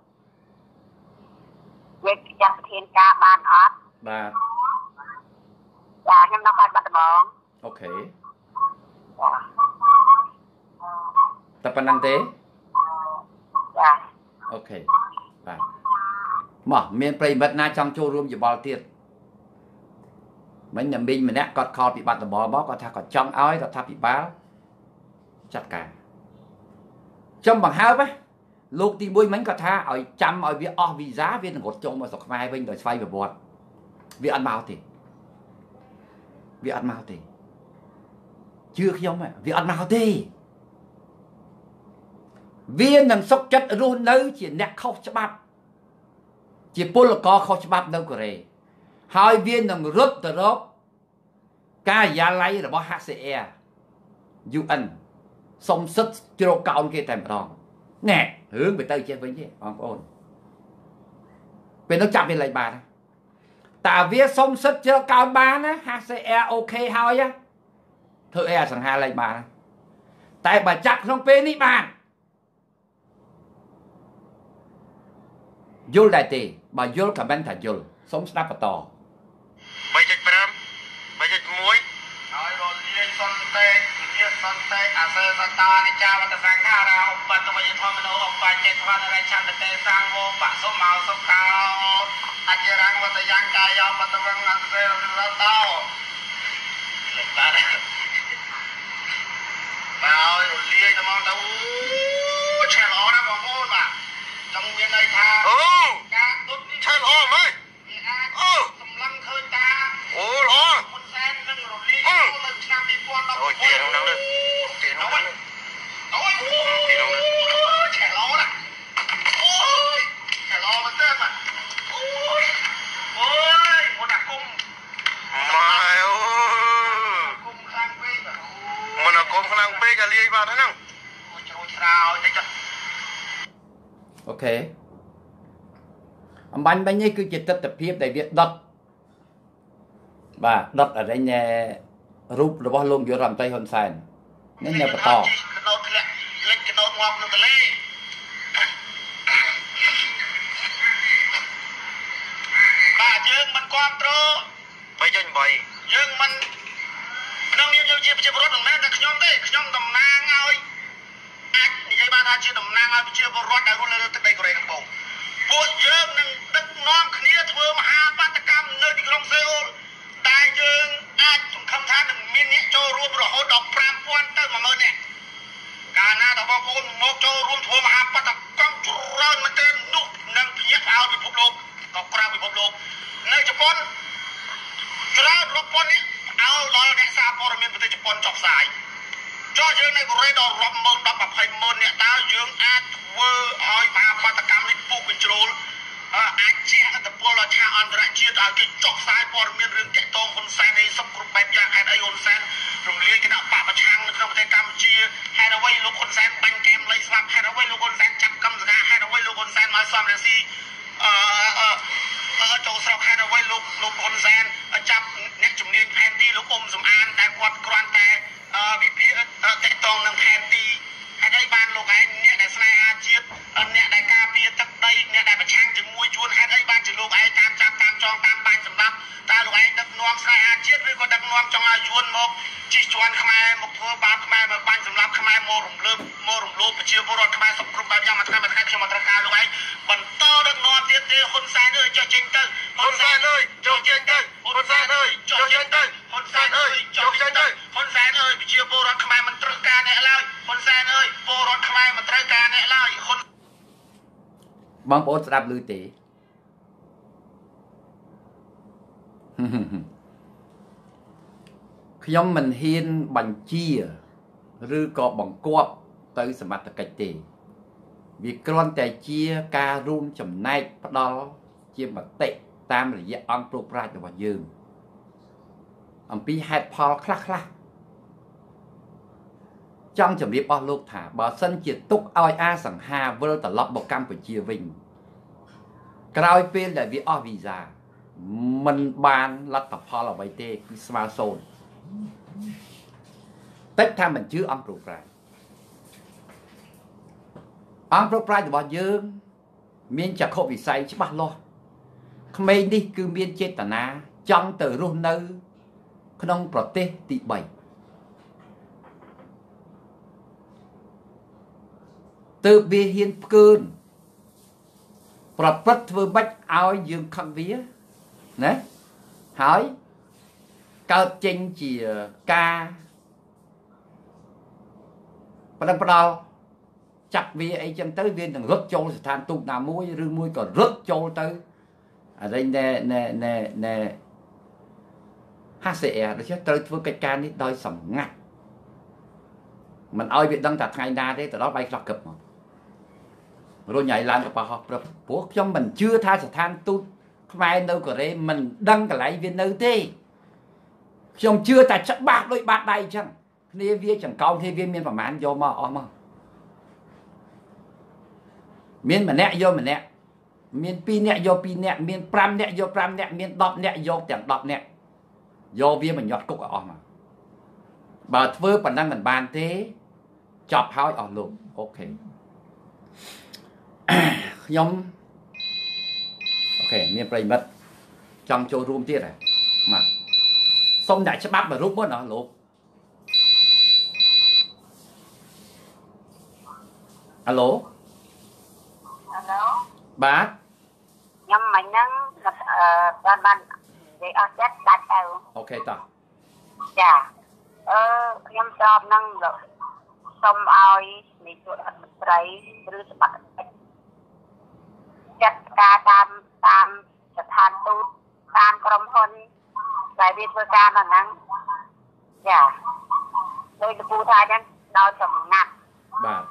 វាចាត់ប្រធានការបានអត់បាទចាខ្ញុំនៅខេត្តបាត់ដំបងអូខេតែប៉ុណ្្នឹងទេចាអូខេបាទមកមានប្រិមិត្តណាចង់ចូលរួមយោបល់ទៀតមិញតែមីងម្នាក់គាត់ខលពីបាត់ដំបងមកគាត់ថាគាត់ចង់ឲ្យរដ្ឋាភិបាលចាត់ការខ្ញុំបង្ហើបលោកទីមួយមិញគាត់ថាឲ្យចាំឲ្យវាអស់វីសាវានឹងរត់ចុងមកស្រុកខ្មែរវិញដោយស្វ័យប្រវត្តិវាអត់មកទេវាអត់មកទេជឿខ្ញុំវាអត់មកទេវានឹងសុខចិត្តរស់នៅជាអ្នកខុសច្បាប់ជាពលករខុសច្បាប់នៅកូរ៉េហើយវានឹងរត់ទៅរកការិយាល័យរបស់ hát xê e u en សុំសិទ្ធិជ្រកកោនគេតែម្ដងណែរឿងវាទៅចេះវិញទេបងប្អូនពេលនោះចាប់វាលេងបានតើវាសុំសិទ្ធិជ្រកកោនបានណា hát xê e អូខេហើយធ្វើអីអសង្ហាលេខបានតែបើចាក់ក្នុងពេលនេះបានយល់ដែរទេបើយល់ខមមិនថាយល់សូមស្ដាប់បន្ត 3.5 3.1 ហើយរលាយសន្តិវិទ្យាសន្តិអាសេសតានិចាវតសង្ខារាឧបតវយធម្មនោឧបចេតវនរិឆន្ទតេសង្ឃោបសុមោសុខោអច្ចរង្វតយ៉ាងកាយោបតវងអសេររតោលេខតាហើយរលាយទៅមកទៅឆែល្អណាស់បងប្អូនបាទចង់មានន័យថាអូការទុតនេះឆែល្អមែនអូសម្លឹងឃើញតាអូល្អមុនសែននឹងរលាយនៅឆ្នាំពីរពាន់ដប់អូយទីនោះហ្នឹងទីនោះហ្នឹងអូយទីនោះហ្នឹងឆែល្អណាស់អូយឆែល្អមែនទេបាទអូយអូយមុនអាគុំម៉ែអូគុំខ្លាំងពេកមុនអាគុំខ្លាំងពេកក៏លាយបាត់ហ្នឹងអូយជ្រោយច្រោយតិចចុះអូខេអំបញ្ញមិញនេះគឺជាទស្សនវិជ្ជាដែលវាដុតបាទដុតអរិញរូបរបស់លោកយុរដ្ឋមន្ត្រីហ៊ុនសែននេះនៅបន្តកណោតធ្លាក់លេចកណោតងាប់នៅទលេបាទយើងមិនគ្រប់គ្រង 3.8 យើងមិនក្នុងនាមយើងជាប្រជាពលរដ្ឋមិនមែនតែខ្ញុំទេខ្ញុំតំណាងឲ្យអាចនិយាយបានថាជាតំណាងឲ្យប្រជាពលរដ្ឋដែលរស់នៅទឹកដីកូរ៉េខាងត្បូងពួកយើងនឹងដឹកនាំគ្នាធ្វើមហាបាតកម្មនៅទីក្រុងសេអ៊ូលតែយើងអាចសង្ឃឹមថានឹងមានអ្នកចូលរួមរហូតដល់ 5,000 ទៅ មួយម៉ឺន នាក់កាលណាតើបងប្អូនមកចូលរួមធ្វើមហាបាតកម្មច្រើនមែនទែននោះនឹងភ្ញាក់ផ្អើលពិភពលោកក៏ក្រៅពិភពលោកនៅជប៉ុនច្រើនរាប់ពាន់នាក់ឲ្យដល់អ្នកសារព័ត៌មានប្រទេសជប៉ុនចុះផ្សាយចុះយើងនៅកូរ៉េដល់រាប់ម៉ឺនដល់ 20ម៉ឺននាក់តើយើងអាចធ្វើឲ្យមហាបាតកម្មនេះពុះកញ្ជ្រោលអាចជះឥទ្ធិពលដល់ឆាកអន្តរជាតិឲ្យគេចុះផ្សាយព័ត៌មានរឿងតាក់ទងហ៊ុនសែននេះសពគ្រប់បែបយ៉ាងហេតុអីហ៊ុនសែនរំលាយគណៈបកប្រឆាំងនៅក្នុងប្រទេសកម្ពុជាហេតុអ្វីលោកហ៊ុនសែនបាញ់កេមលៃស្លាប់ហេតុអ្វីលោកហ៊ុនសែនចាប់កម្មសខាហេតុអ្វីលោកហ៊ុនសែនមកសំរងស៊ីអឺអឺចូលស្រុកហេតុអ្វីលោកលោកហ៊ុនសែនចាប់អ្នកជំនាញផែនទីលោកអ៊ុំសំអានដែលគាត់គ្រាន់តែវិភាគតាក់ទងនឹងផែនទីហើយđây banលោកឯងអ្នកដែលស្នេហាជាតិអ្នកដែលការពារទឹកដីអ្នកដែលប្រឆាំងជាមួយជួនហេតុអីបានជាលោកឯងតាមចាប់តាមចងតាមបាញ់សម្រាប់តើលោកឯងដឹកនាំស្នេហាជាតិឬក៏ដឹកនាំចង់ឲ្យយួនមកជិះជាន់ខ្មែរមកធ្វើបាបខ្មែរមកបាញ់សម្រាប់ខ្មែរមករំលើកមករំលោភប្រជាពលរដ្ឋខ្មែរសពគ្រប់បែបយ៉ាងមួយថ្ងៃមួយថ្ងៃខ្ញុំមកត្រូវការលោកឯងបន្តដឹកនាំទៀតទេហ៊ុនសែនអើយចុះចេញទៅហ៊ុនសែនអើយចុះចេញទៅហ៊ុនសែនអើយចុះចេញទៅហ៊ុនសែនអើយចុះចេញទៅហ៊ុនសែនអើយប្រជាពលរដ្ឋខ្មែរមិនត្រូវការអ្នកឡើយហ៊ុនសែនអើយពលរដ្ឋខ្មែរមិនត្រូវការអ្នកឡើយហ៊ុនបងប្អូនស្ដាប់ឮទេខ្ញុំមិនហ៊ានបញ្ជាឬក៏បង្គាប់ទៅសមត្ថកិច្ចទេវាគ្រាន់តែជាការរួមចំណែកផ្ដល់ជាមតិតាមរយៈអង្គព្រោះប្រាជ្ញរបស់យើងអំពីហេតុផលខ្លះខ្លះចង់ជម្រាបអស់លោកថាបើសិនជាទុកឲ្យអាសង្ហាវិលត្រឡប់មកកម្ពុជាវិញក្រោយពេលដែលវាអស់វីសាមិនបានលទ្ធផលអ្វីទេគឺស្មើសូន្យតិចថាមិនជឿអង្គព្រោះប្រាជ្ញអង្គព្រោះប្រាជ្ញរបស់យើងមានចក្ខុវិស័យច្បាស់លាស់ក្មេងនេះគឺមានចេតនាចង់ទៅរស់នៅក្នុងប្រទេសទី3ទើបវាហ៊ានផ្កើនប្រព្រឹត្តធ្វើបាច់ឲ្យយើងខឹងវាណាហើយកើតចេញជាការបដិបដល់ចាប់វាអីចឹងទៅវានឹងរត់ចូលស្ថានទូតណាមួយឬមួយក៏រត់ចូលទៅអរិញណែណែណែណែ ហេ ซี អែ ដូច្នេះត្រូវធ្វើកិច្ចការនេះដោយសម្ងាត់មិនឲ្យវាដឹងថាថ្ងៃណាទេទៅដល់បាយខ្លះកឹបមករុញឲ្យឡើងទៅបោះព្រឹកព្រោះខ្ញុំមិនជឿថាស្ថានទូតខ្មែរនៅកូរ៉េមិនដឹងកន្លែងវានៅទេខ្ញុំជឿតែច្បាស់ដូចបាតដៃអញ្ចឹងគ្នាវាចង្កោមគ្នាវាមានប្រមាណយកមកអស់មកមានម្នាក់យកម្នាក់មានពីរនាក់យកពីរនាក់មាន5នាក់យក5នាក់មាន10នាក់យកទាំង10នាក់យកវាបញ្ញត្តិគុកឲ្យអស់មកបើធ្វើប៉ុណ្ណឹងមិនបានទេចប់ហើយអស់លោកអូខេខ្ញុំអូខេមានប្រិមិត្តចង់ចូលរួមទៀតហ៎បាទសុំដាក់ច្បាប់មួយរូបមុនអស់លោកអាឡូអាឡូបាទខ្ញុំមិញហ្នឹងអឺបានបាននិយាយអស់ចិត្តដាច់ទៅអូខេតោះចាអឺខ្ញុំស្របនឹងសុំឲ្យនាយករដ្ឋមន្ត្រីឬសមត្ថកិច្ចចាត់ការតាមតាមស្ថានទូតតាមក្រុមហ៊ុនដែលវាធ្វើការដល់ហ្នឹងចាដោយលោកពូថាអញ្ចឹងដោយសំណាក់បាទ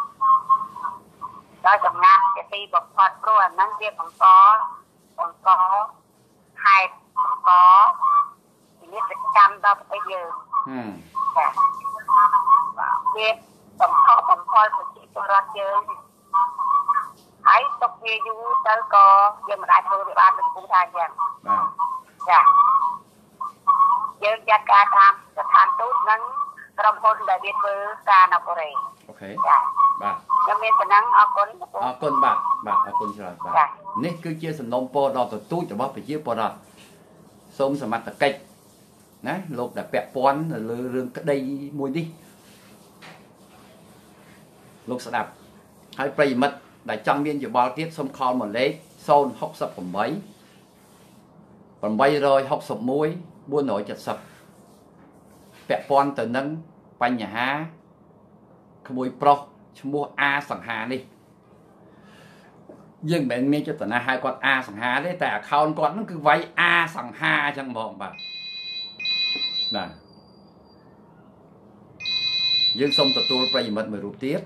ដោយសំណាក់ជាទីបំផុតព្រោះអាហ្នឹងវាបង្កបង្កហេតុបង្កវិនិច្ឆ័យកម្មដល់ប្រទេសយើងហឹមចាវាបំផុសបំផុលប្រជាពលរដ្ឋយើងហើយទុកវាយូរទៅក៏យើងមិនអាចធ្វើវាបានដូចពូថាអញ្ចឹងបាទចាយើងចាត់ការតាមស្ថានទូតនិងក្រុមហ៊ុនដែលវាធ្វើការនៅកូរ៉េអូខេចាបាទខ្ញុំមានប៉ុណ្ណឹងអរគុណអរគុណបាទបាទអរគុណច្រើនបាទនេះគឺជាសំណុំពរដ៏ទទូចរបស់ប្រជាពលរដ្ឋសូមសមត្ថកិច្ចណាលោកដែលពាក់ព័ន្ធនៅលើរឿងក្តីមួយនេះលោកស្ដាប់ហើយប្រិយមិត្តដែលចង់មានយោបល់ទៀតសូមខលមកលេខศูนย์ หก แปด แปด หก หก មួយ បួនរយ เจ็ดสิบពាក់ព័ន្ធទៅនឹងបញ្ហាក្មួយប្រុសឈ្មោះអាសង្ហានេះយើងមិនមែនមានចេតនាហៅគាត់អាសង្ហាទេតែ account គាត់ហ្នឹងគឺវាយអាសង្ហាអញ្ចឹងហ្មងបាទបាទយើងសូមទទួលប្រិយមិត្តមួយរូបទៀត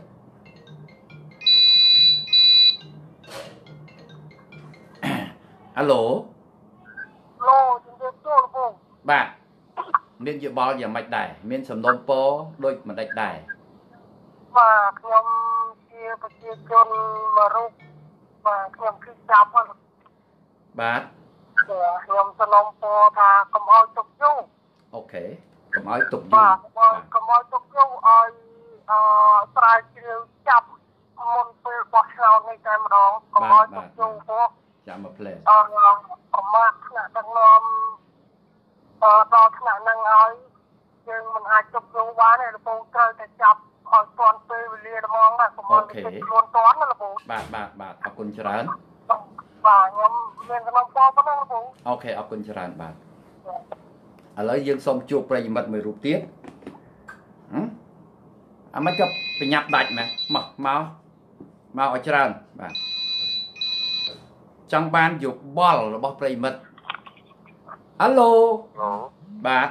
អាឡូឡូជំរាបសួរបងបាទមានយោបល់យ៉ាងម៉េចដែរមានសំណុំពរដូចមិនដេចដែរបាទខ្ញុំជាប្រជាជនមួយរូបបាទខ្ញុំគឺចាប់ហ្នឹងបាទខ្ញុំសំណុំពរថាកុំឲ្យទុកយូរអូខេកុំឲ្យទុកយូរបាទកុំឲ្យទុកយូរឲ្យអឺស្រាវជ្រាវចាប់មុនពេលបោះឆ្នោតនេះតែម្ដងកុំឲ្យទុកយូរព្រោះចាំមកផ្លែអឺប្រមាថថ្នាក់ដឹកនាំអឺដល់ថ្នាក់ហ្នឹងហើយយើងមិនអាចទុកយូរបានទេលោកពូត្រូវតែចាប់ឲ្យទាន់ពេលវេលាហ្មងណាកុំឲ្យខ្លួនទាន់ណាលោកពូបាទបាទបាទអរគុណច្រើនបាទខ្ញុំមានសំណពរប៉ុណ្ណឹងលោកពូអូខេអរគុណច្រើនបាទឥឡូវយើងសូមជួបប្រិយមិត្តមួយរូបទៀតហ៎អាមិនក៏បញ្ញាប់ដាច់ណាមកមកមកឲ្យច្រើនបាទចង់បានយោបល់របស់ប្រិយមិត្តអាឡូបាទ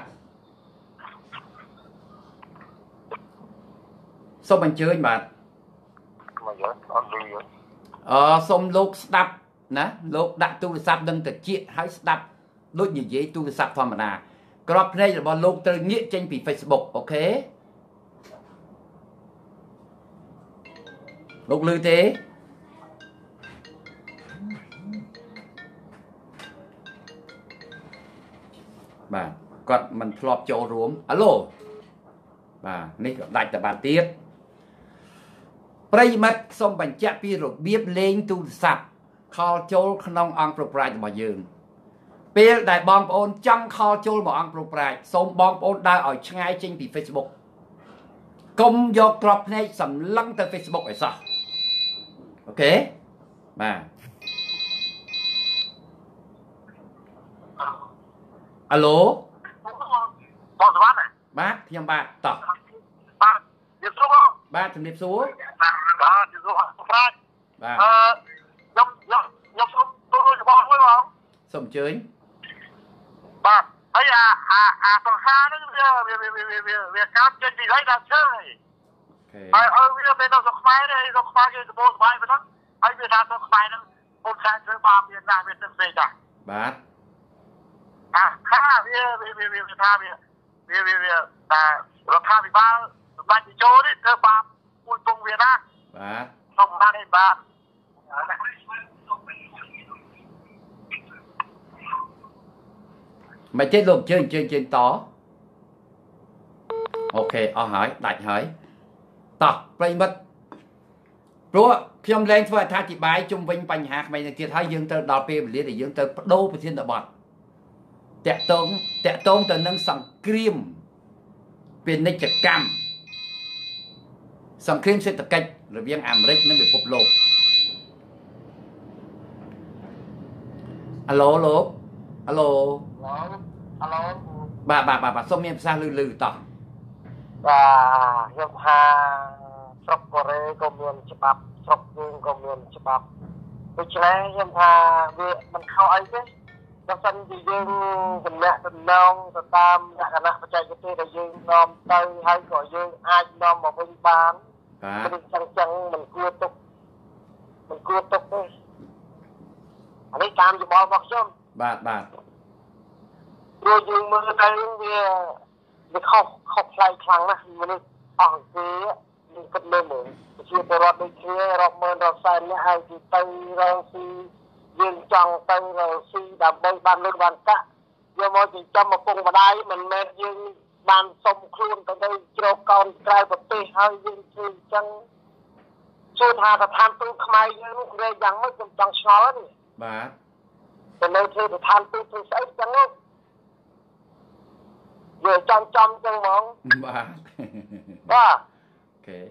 សូមអញ្ជើញបាទមកយកអត់លឺអឺសូមលោកស្ដាប់ណាលោកដាក់ទូរស័ព្ទនឹងតិចហើយស្ដាប់ដូចនិយាយទូរស័ព្ទធម្មតាក្របភ្នែករបស់លោកត្រូវងាកចេញពី Facebook អូខេលោកឮទេបាទគាត់មិនធ្លាប់ចូលរួមអាឡូបាទនេះក៏ដាច់តែបានទៀតប្រិយមិត្តសូមបញ្ជាក់ពីរបៀបលេងទូរស័ព្ទខលចូលក្នុងអង្គប្រប្រាជ្ញរបស់យើងពេលដែលបងប្អូនចង់ខលចូលមកអង្គប្រប្រាជ្ញសូមបងប្អូនដើរឲ្យឆ្ងាយចេញពី Facebook កុំយកក្របភ្នែកសម្លឹងទៅ Facebook ឲ្យសោះអូខេបាទអាឡូបងស្វាន់បាទខ្ញុំបាទតោះបាទជំរាបសួរបាទជំរាបសួរបាទជំរាបសួរប្រាជ្ញបាទអឺខ្ញុំខ្ញុំខ្ញុំសូមទូលរបស់មួយបងសូមអញ្ជើញបាទហើយអាអាអាសង្ហាហ្នឹងវាវាវាវាវាកាប់ចេញពីហើយដល់ឈើហើយហើយវាមាននៅស្រុកខ្មែរទេស្រុកខ្មែរគេសបោសបាយប៉ុណ្ណឹងហើយវាថាស្រុកខ្មែរហ្នឹងអូនខាងធ្វើបាបវាណាស់វាទឹកផ្សេងដែរបាទអាខាវាវាវាវាថាវាវាវាវាតែរដ្ឋាភិបាលសម្ដេចតេជោនេះធ្វើបាបមួយពងវាណាបាទសុំបានឯបាទមិនចេះលោកអញ្ជើញអញ្ជើញជើញតអូខេអស់ហើយដាច់ហើយតោះប្រិមិត្តព្រោះខ្ញុំលែងធ្វើអត្ថាធិប្បាយជុំវិញបញ្ហាក្មេងទៀតហើយយើងត្រូវដល់ពេលវេលាដែលយើងត្រូវបដូរប្រធានបទតាក់ទងតាក់ទងទៅនឹងសង្គ្រាមពាណិជ្ជកម្មសង្គ្រាមសេដ្ឋកិច្ចរវាងអាមេរិកនិងពិភពលោកអាឡូលោកអាឡូអាឡូបាទបាទបាទសូមមានភាសាលឺលឺតោះបាទខ្ញុំថាស្រុកកូរ៉េក៏មានច្បាប់ស្រុកយើងក៏មានច្បាប់ដូច្នេះខ្ញុំថាវាមិនខុសអីទេបើសិនជាយើងតំណាក់តំណងទៅតាមលក្ខណៈបច្ចេកទេសដែលយើងនាំទៅហើយក៏យើងអាចនាំមកវិញបានបាទមិនចឹងចឹងមិនគួរទុកមិនគួរទុកទេអានេះតាមយោបល់របស់ខ្ញុំបាទបាទព្រោះយើងមើលទៅវាវាខុសខុសផ្លៃខ្លាំងណាស់មនុស្សអស់គេយើងគិតមើលមើលជាពលរដ្ឋដូចគ្នារាប់ម៉ឺនរាប់សែននេះហើយទីទៅរកស៊ីយើងចង់ទៅរកស៊ីដើម្បីបានលុយបានកាក់យកមកចិញ្ចឹមឪពុកម្ដាយមិនមែនយើងបានសុំខ្លួនទៅទៅជ្រកកោនក្រៅប្រទេសហើយយើងធ្វើអញ្ចឹងជួនថាស្ថានទូតខ្មែរយើងនោះរែកយ៉ាងម៉េចខ្ញុំចង់ឆ្ងល់ហ្នឹងបាទទៅនៅធ្វើស្ថានទូតធ្វើស្អីចឹងនោះយកចំចំចឹងហ្មងបាទបាទអូខេ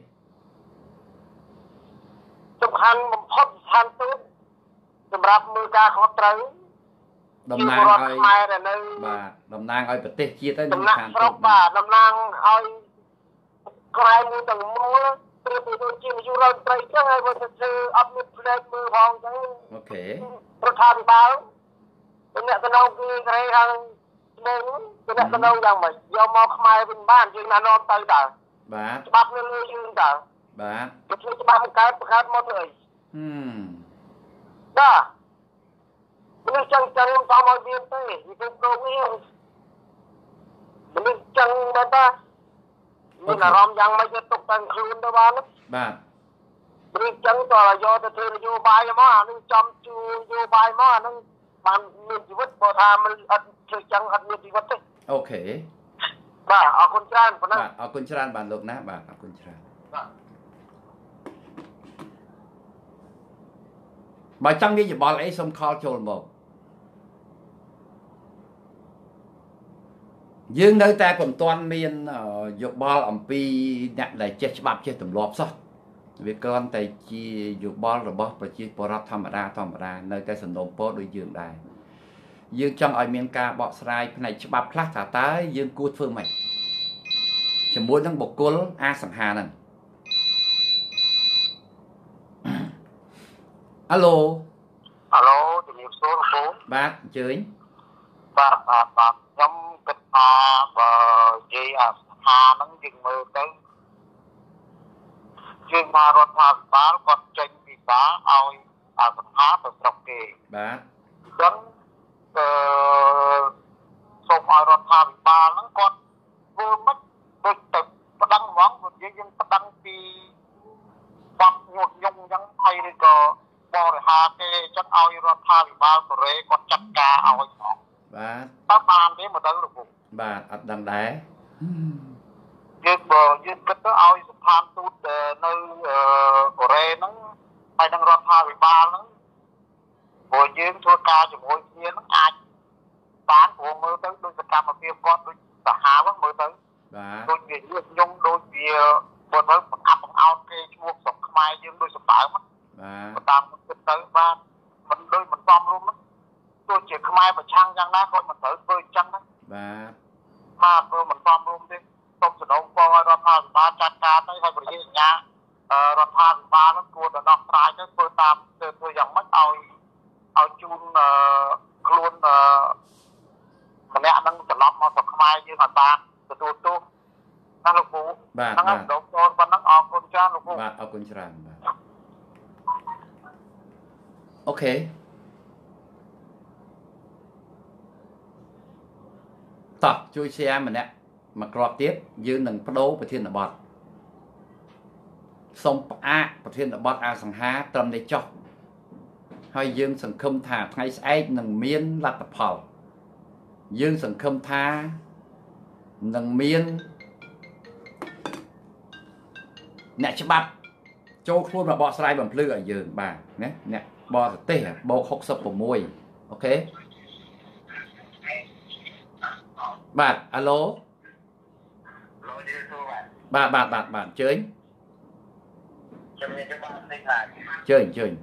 សំខាន់បំផុតស្ថានទូតសម្រាប់មើលការខុសត្រូវតំណាងឲ្យខ្មែរដែលនៅបាទតំណាងឲ្យប្រទេសជាតិទៅតំណាងស្រុកបាទតំណាងឲ្យក្រៅមួយទាំងមូលព្រោះដូចជានាយករដ្ឋមន្ត្រីចឹងហើយបើទៅធ្វើអត់មានផ្លែកមើលផងចឹងអូខេរដ្ឋាភិបាលតំណាក់តំណងគឺក្រែហើយនឹងតំណាក់តំណងយ៉ាងម៉េចយកមកខ្មែរវិញបានយើងណានាំទៅតើបាទច្បាប់នៅលើយើងតើបាទទៅធ្វើច្បាប់បង្កើតបង្កើតមកធ្វើអីហឹមបាទមនុស្សចឹងចឹងតាមឲ្យវាទៅវាទៅប្រងនេះមនុស្សចឹងបើតាមានអារម្មណ៍យ៉ាងម៉េចទៅទុកតាំងខ្លួនទៅបានបាទមនុស្សចឹងតើយកទៅធ្វើនយោបាយមកអានឹងចំជួនយោបាយមកអានឹងបានមានជីវិតបើថាមិនអត់ធ្វើចឹងអត់មានជីវិតទេអូខេបាទអរគុណច្រើនប៉ុណ្ណឹងបាទអរគុណច្រើនបាទលោកណាបាទអរគុណច្រើនបាទបើចង់និយាយយោបល់អីសូមខលចូលមកយើងនៅតែមិនទាន់មានយោបល់អំពីអ្នកដែលចេះច្បាប់ចេះទម្លាប់សោះវាគ្រាន់តែជាយោបល់របស់ប្រជាពលរដ្ឋធម្មតាធម្មតានៅតែសំណូមពរដូចយើងដែរយើងចង់ឲ្យមានការបកស្រាយផ្នែកច្បាប់ខ្លះថាតើយើងគួរធ្វើម៉េចជាមួយនឹងបុគ្គលអាសង្ហាហ្នឹងអាឡូអាឡូជំរាបសួរលោកគ្រូបាទអញ្ជើញបាទបាទបាទខ្ញុំគិតថាបើនិយាយអាសង្ហាហ្នឹងយើងមើលទៅយើងមករដ្ឋាភិបាលគាត់ចេញវិសាឲ្យអាសង្ហាទៅស្រុកគេបាទអញ្ចឹងអឺសូមឲ្យរដ្ឋាភិបាលហ្នឹងគាត់ធ្វើមិនដូចទៅប្តឹងហ្មងព្រោះយើងយើងប្តឹងពីបាត់ញុកញងអញ្ចឹងហើយឬក៏បរិហាគេអញ្ចឹងឲ្យរដ្ឋាភិបាលកូរ៉េគាត់ចាត់ការឲ្យហ្មងបាទតើបានទេមកទៅលោកគ្រូបាទអត់ដឹងដែរយើងបើយើងគិតទៅឲ្យស្ថានទូតនៅកូរ៉េហ្នឹងហើយនឹងរដ្ឋាភិបាលហ្នឹងព្រោះយើងធ្វើការជាមួយគ្នាហ្នឹងអាចបានព្រោះមើលទៅដូចសកម្មភាពគាត់ដូចសាហាវមើលទៅបាទដូចវាញុះញង់ដូចវាបើទៅបង្អាប់បង្អោនគេឈ្មោះស្រុកខ្មែរយើងដូចសម្បើមបាទតាមគិតទៅបាទមិនដូចមិនសមរម្យហ្នឹងទោះជាខ្មែរប្រឆាំងយ៉ាងណាក៏មិនត្រូវធ្វើអញ្ចឹងដែរបាទបាទព្រោះមិនសមរម្យទេសូមសំណូមពរឲ្យរដ្ឋាភិបាលចាត់ការទៅឲ្យប្រជាសញ្ញារដ្ឋាភិបាលនឹងគួរតែដោះស្រាយទៅធ្វើតាមធ្វើយ៉ាងម៉េចឲ្យឲ្យជូនខ្លួនម្នាក់នឹងត្រឡប់មកស្រុកខ្មែរយើងឲ្យបានទទួលទោសណាលោកគ្រូបាទបាទលោកគ្រូប៉ុណ្ណឹងអរគុណច្រើនលោកគ្រូបាទអរគុណច្រើនបាទអូខេតោះជួយ share ម្នាក់មកគ្រាប់ទៀតយើងនឹងបដូរប្រធានបទសូមផ្អាកប្រធានបទអាសង្ហាត្រឹមនេះចុះហើយយើងសង្ឃឹមថាថ្ងៃស្អែកនឹងមានលទ្ធផលយើងសង្ឃឹមថានឹងមានអ្នកច្បាប់ចូលខ្លួនមកបកស្រាយបំភ្លឺឲ្យយើងបាទណាអ្នកបរទេសបូកหกสิบหกអូខេបាទអាឡូបាទបាទបាទបាទអញ្ជើញអញ្ជើញអញ្ជើញ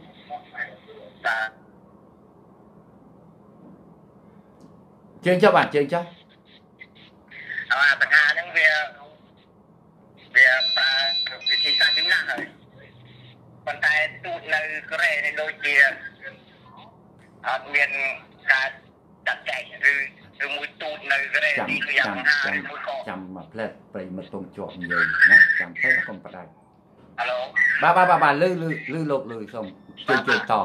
ជើងចុះបាទជើងចុះអើបញ្ហាហ្នឹងវាវាប្រើវិធីសាស្ត្រយូរណាស់ហើយប៉ុន្តែទូតនៅកូរ៉េនេះដូចជាអត់មានការចាត់ចែងឬឬមួយទូតនៅកូរ៉េទីគឺយ៉ាងបង្ហាញឬមួយក៏ចាំមកផ្លែតប្រិមិត្តពងជាប់និយាយណាចាំផ្លែតកុំបដាច់ហៅឡូបាទបាទបាទលឺលឺលឺលោកលឺសូមជួយជួយត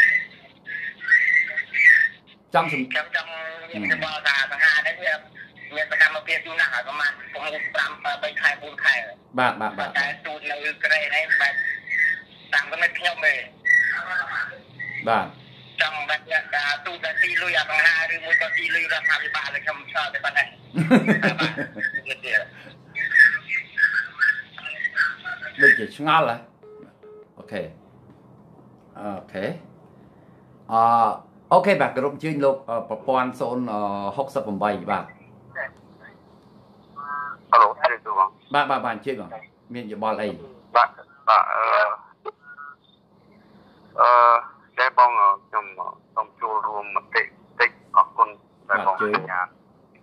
ចង់សំចាំចាំខ្ញុំบอกថាបង្ហានេះវាមានសកម្មភាពយូរណាស់ហើយប្រហែលfive 3ខែ4ខែបាទបាទបាទតែទូតនៅកូរ៉េនេះបែបតាមគំនិតខ្ញុំទេបាទចង់បាត់ថាទូតទីលុយអាបង្ហាឬមួយក៏ទីលុយរដ្ឋាភិបាលខ្ញុំឆ្លល់តែប៉ុណ្ណេះបាទដូចជាឆ្ងល់ហ៎អូខេអូខេអឺអូខេបាទគោរពអញ្ជើញលោកប្រព័ន្ធศูนย์หกสิบแปดបាទហៅឡូអីទៅបងបាទបាទបាទអញ្ជើញបងមានយោបល់អីបាទបាទអឺអឺតែបងខ្ញុំសូមចូលរួមមតិតិចអរគុណតែបងអនុញ្ញាត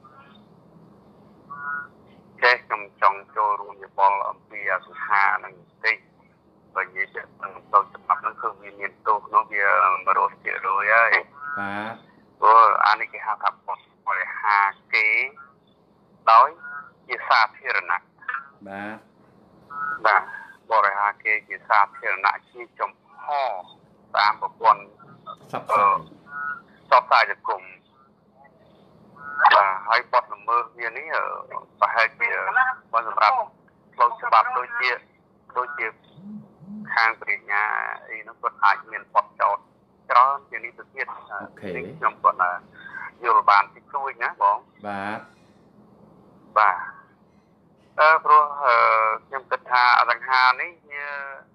ចេះខ្ញុំចង់ចូលរួមយោបល់អំពីអសង្ហានឹងតិចបើនិយាយទៅទៅច្បាប់នឹងគឺវាមានទោសក្នុងវាone hundred percentហើយបាទព្រោះអានេះគេហៅថាបរិហាគេដោយជាសាធារណៈបាទបាទបរិហាគេជាសាធារណៈជាចំហតាមប្រព័ន្ធសព្វសាយសព្វសាយសង្គមបាទហើយបទល្មើសវានេះប្រហែលជាបើសម្រាប់ផ្លូវច្បាប់ដូចជាដូចជាខាងបរិញ្ញាអីនោះគាត់អាចមានបទចោទច្រើនជានេះទៅទៀតខ្ញុំគាត់ថាយល់បានតិចតួចណាបងបាទបាទអឺព្រោះខ្ញុំគិតថាអសង្ហានេះវា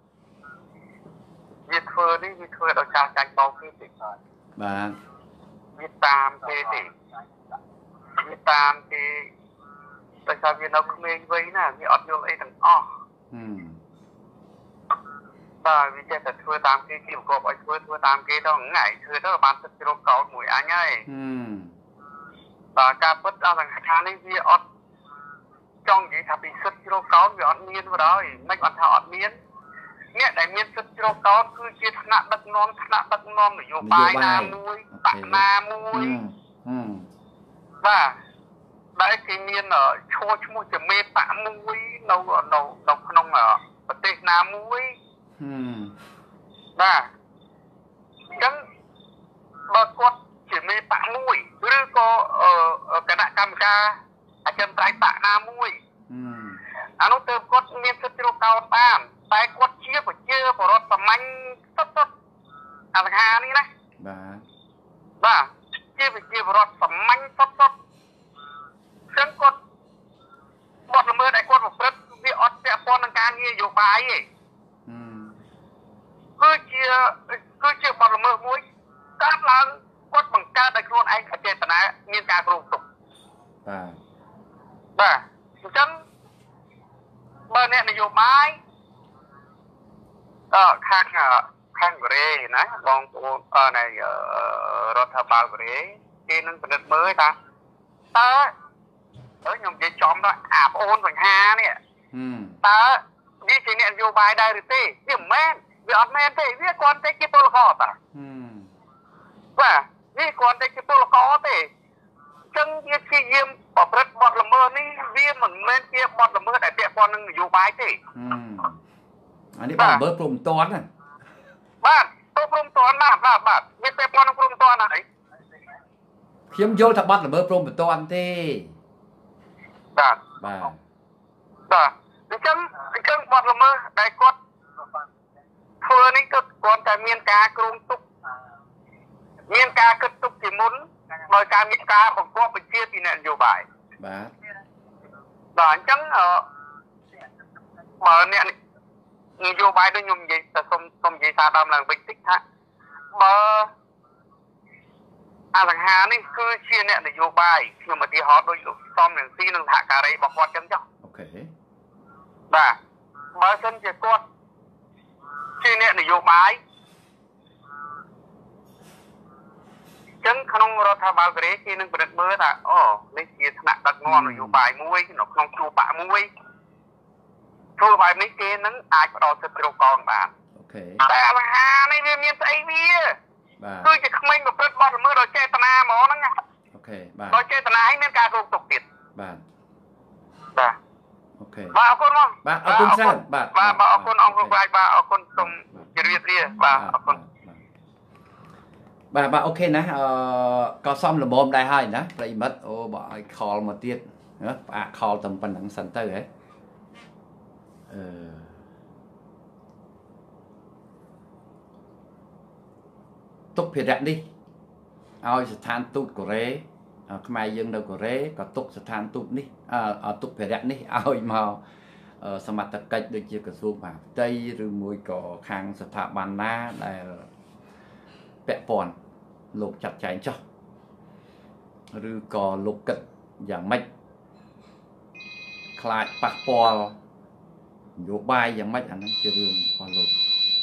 វាធ្វើនេះវាធ្វើដោយការចាញ់បោកគេតិចបាទបាទវាតាមគេទេវាតាមគេតែថាវានៅក្មេងវ័យណាវាអត់យល់អីទាំងអស់ហឹមបាទវាចេះតែធ្វើតាមគេគេបង្កប់ឲ្យធ្វើធ្វើតាមគេដល់ថ្ងៃធ្វើទៅបានទឹកជ្រោកកោតមួយអញហើយហឹមបាទការពិតអសង្ខានេះវាអត់ចង់និយាយថាពីសិទ្ធិជ្រោកកោតវាអត់មានបណ្ដោយមិនអត់ថាអត់មានអ្នកដែលមានសិទ្ធិជ្រោកកោតគឺជាថ្នាក់ដឹកនាំថ្នាក់ដឹកនាំនយោបាយណាមួយបកណាមួយហឹមបាទដែលគេមានឈ្មោះឈ្មោះជាមេបកមួយនៅនៅនៅក្នុងប្រទេសណាមួយហឹមបាទអញ្ចឹងបើគាត់ជាមេបកមួយឬក៏គណៈកម្មការអចិន្ត្រៃយ៍បកណាមួយហឹមអានោះទៅគាត់មានសិទ្ធិជ្រោកកោតបានតែគាត់ជាប្រជាពលរដ្ឋសាមញ្ញសុទ្ធសុទ្ធអសង្ហានេះណាបាទបាទជាប្រជាពលរដ្ឋសាមញ្ញសុទ្ធសុទ្ធចឹងគាត់បទល្មើសដែលគាត់ប្រព្រឹត្តវាអត់ពាក់ព័ន្ធនឹងការងារនយោបាយទេគឺជាគឺជាបទល្មើសមួយកើតឡើងគាត់បង្កើតដោយខ្លួនឯងអចេតនាមានការគ្រោងទុកបាទបាទអញ្ចឹងបើអ្នកនយោបាយអឺខាងខាងកូរ៉េណាបងប្អូនអឺនៃរដ្ឋាភិបាលកូរ៉េគេនឹងពិនិត្យមើលថាតើអើខ្ញុំនិយាយចំដល់អាប្អូនសង្ហានេះតើវាជាអ្នកនយោបាយដែរឬទេវាមិនមែនវាអត់មែនទេវាគ្រាន់តែជាពលករតាបាទវាគ្រាន់តែជាពលករទេអញ្ចឹងវាជាយាមប្រព្រឹត្តបទល្មើសនេះវាមិនមែនជាបទល្មើសដែលពាក់ព័ន្ធនឹងនយោបាយទេអានេះបទល្មើសព្រំតាន់ណាបាទទៅព្រំតាន់ណាបាទបាទវាពាក់ព័ន្ធនឹងព្រំតាន់ហើយខ្ញុំយល់ថាបទល្មើសព្រំតាន់ទេបាទបាទបាទអញ្ចឹងអញ្ចឹងបទល្មើសដែលគាត់ធ្វើនេះគឺគាត់តែមានការគ្រោងទុកមានការគិតទុកជាមុនដោយការមានការបង្គាប់បញ្ជាពីអ្នកនយោបាយបាទបាទអញ្ចឹងបើអ្នកនយោបាយដូចខ្ញុំនិយាយតែសុំសុំនិយាយសារដើមឡើងវិញតិចថាបើអសង្ហានេះគឺជាអ្នកនយោបាយខ្ញុំឧទាហរណ៍ដូចលោកសំនឹងស៊ីនឹងសហការីរបស់គាត់ចឹងចុះអូខេបាទបើសិនជាគាត់ជាអ្នកនយោបាយចឹងក្នុងរដ្ឋាភិបាលកូរ៉េគេនឹងពិនិត្យមើលថាអូនេះជាថ្នាក់ដឹកនាំនយោបាយមួយនៅក្នុងជួរបកមួយធ្វើបែបនេះគេនឹងអាចផ្ដល់សិទ្ធិគ្រប់គ្រងបានអូខេតែអង្ហានេះវាមានស្អីវាបាទគឺជាក្មេងប្រព្រឹត្តបទល្មើសដោយចេតនាហ្មងហ្នឹងអូខេបាទដោយចេតនាឲ្យមានការរោគទុកទៀតបាទបាទអូខេបាទអរគុណបងបាទអរគុណច្រើនបាទបាទបាទអរគុណអង្គលោកបាទបាទអរគុណសូមជម្រាបលាបាទអរគុណបាទបាទអូខេណាអឺក៏សំលំមដែរហើយណាប្រិមិត្តអូបើឲ្យខលមកទៀតណាផ្អាកខលតែប៉ុណ្្នឹងសិនទៅហ៎អឺទុកភារៈនេះឲ្យស្ថានទូតកូរ៉េខ្មែរយើងនៅកូរ៉េក៏ទុកស្ថានទូតនេះអឺទុកភារៈនេះឲ្យមកសមត្ថកិច្ចដូចជាក្រសួងមហាផ្ទៃឬមួយក៏ខាងស្ថាប័នណាដែលពាក់ព័ន្ធលោកចាត់ចែងចុះឬក៏លោកគិតយ៉ាងម៉េចខ្លាចប៉ះពាល់នយោបាយយ៉ាងម៉េចអាហ្នឹងជារឿងរបស់លោក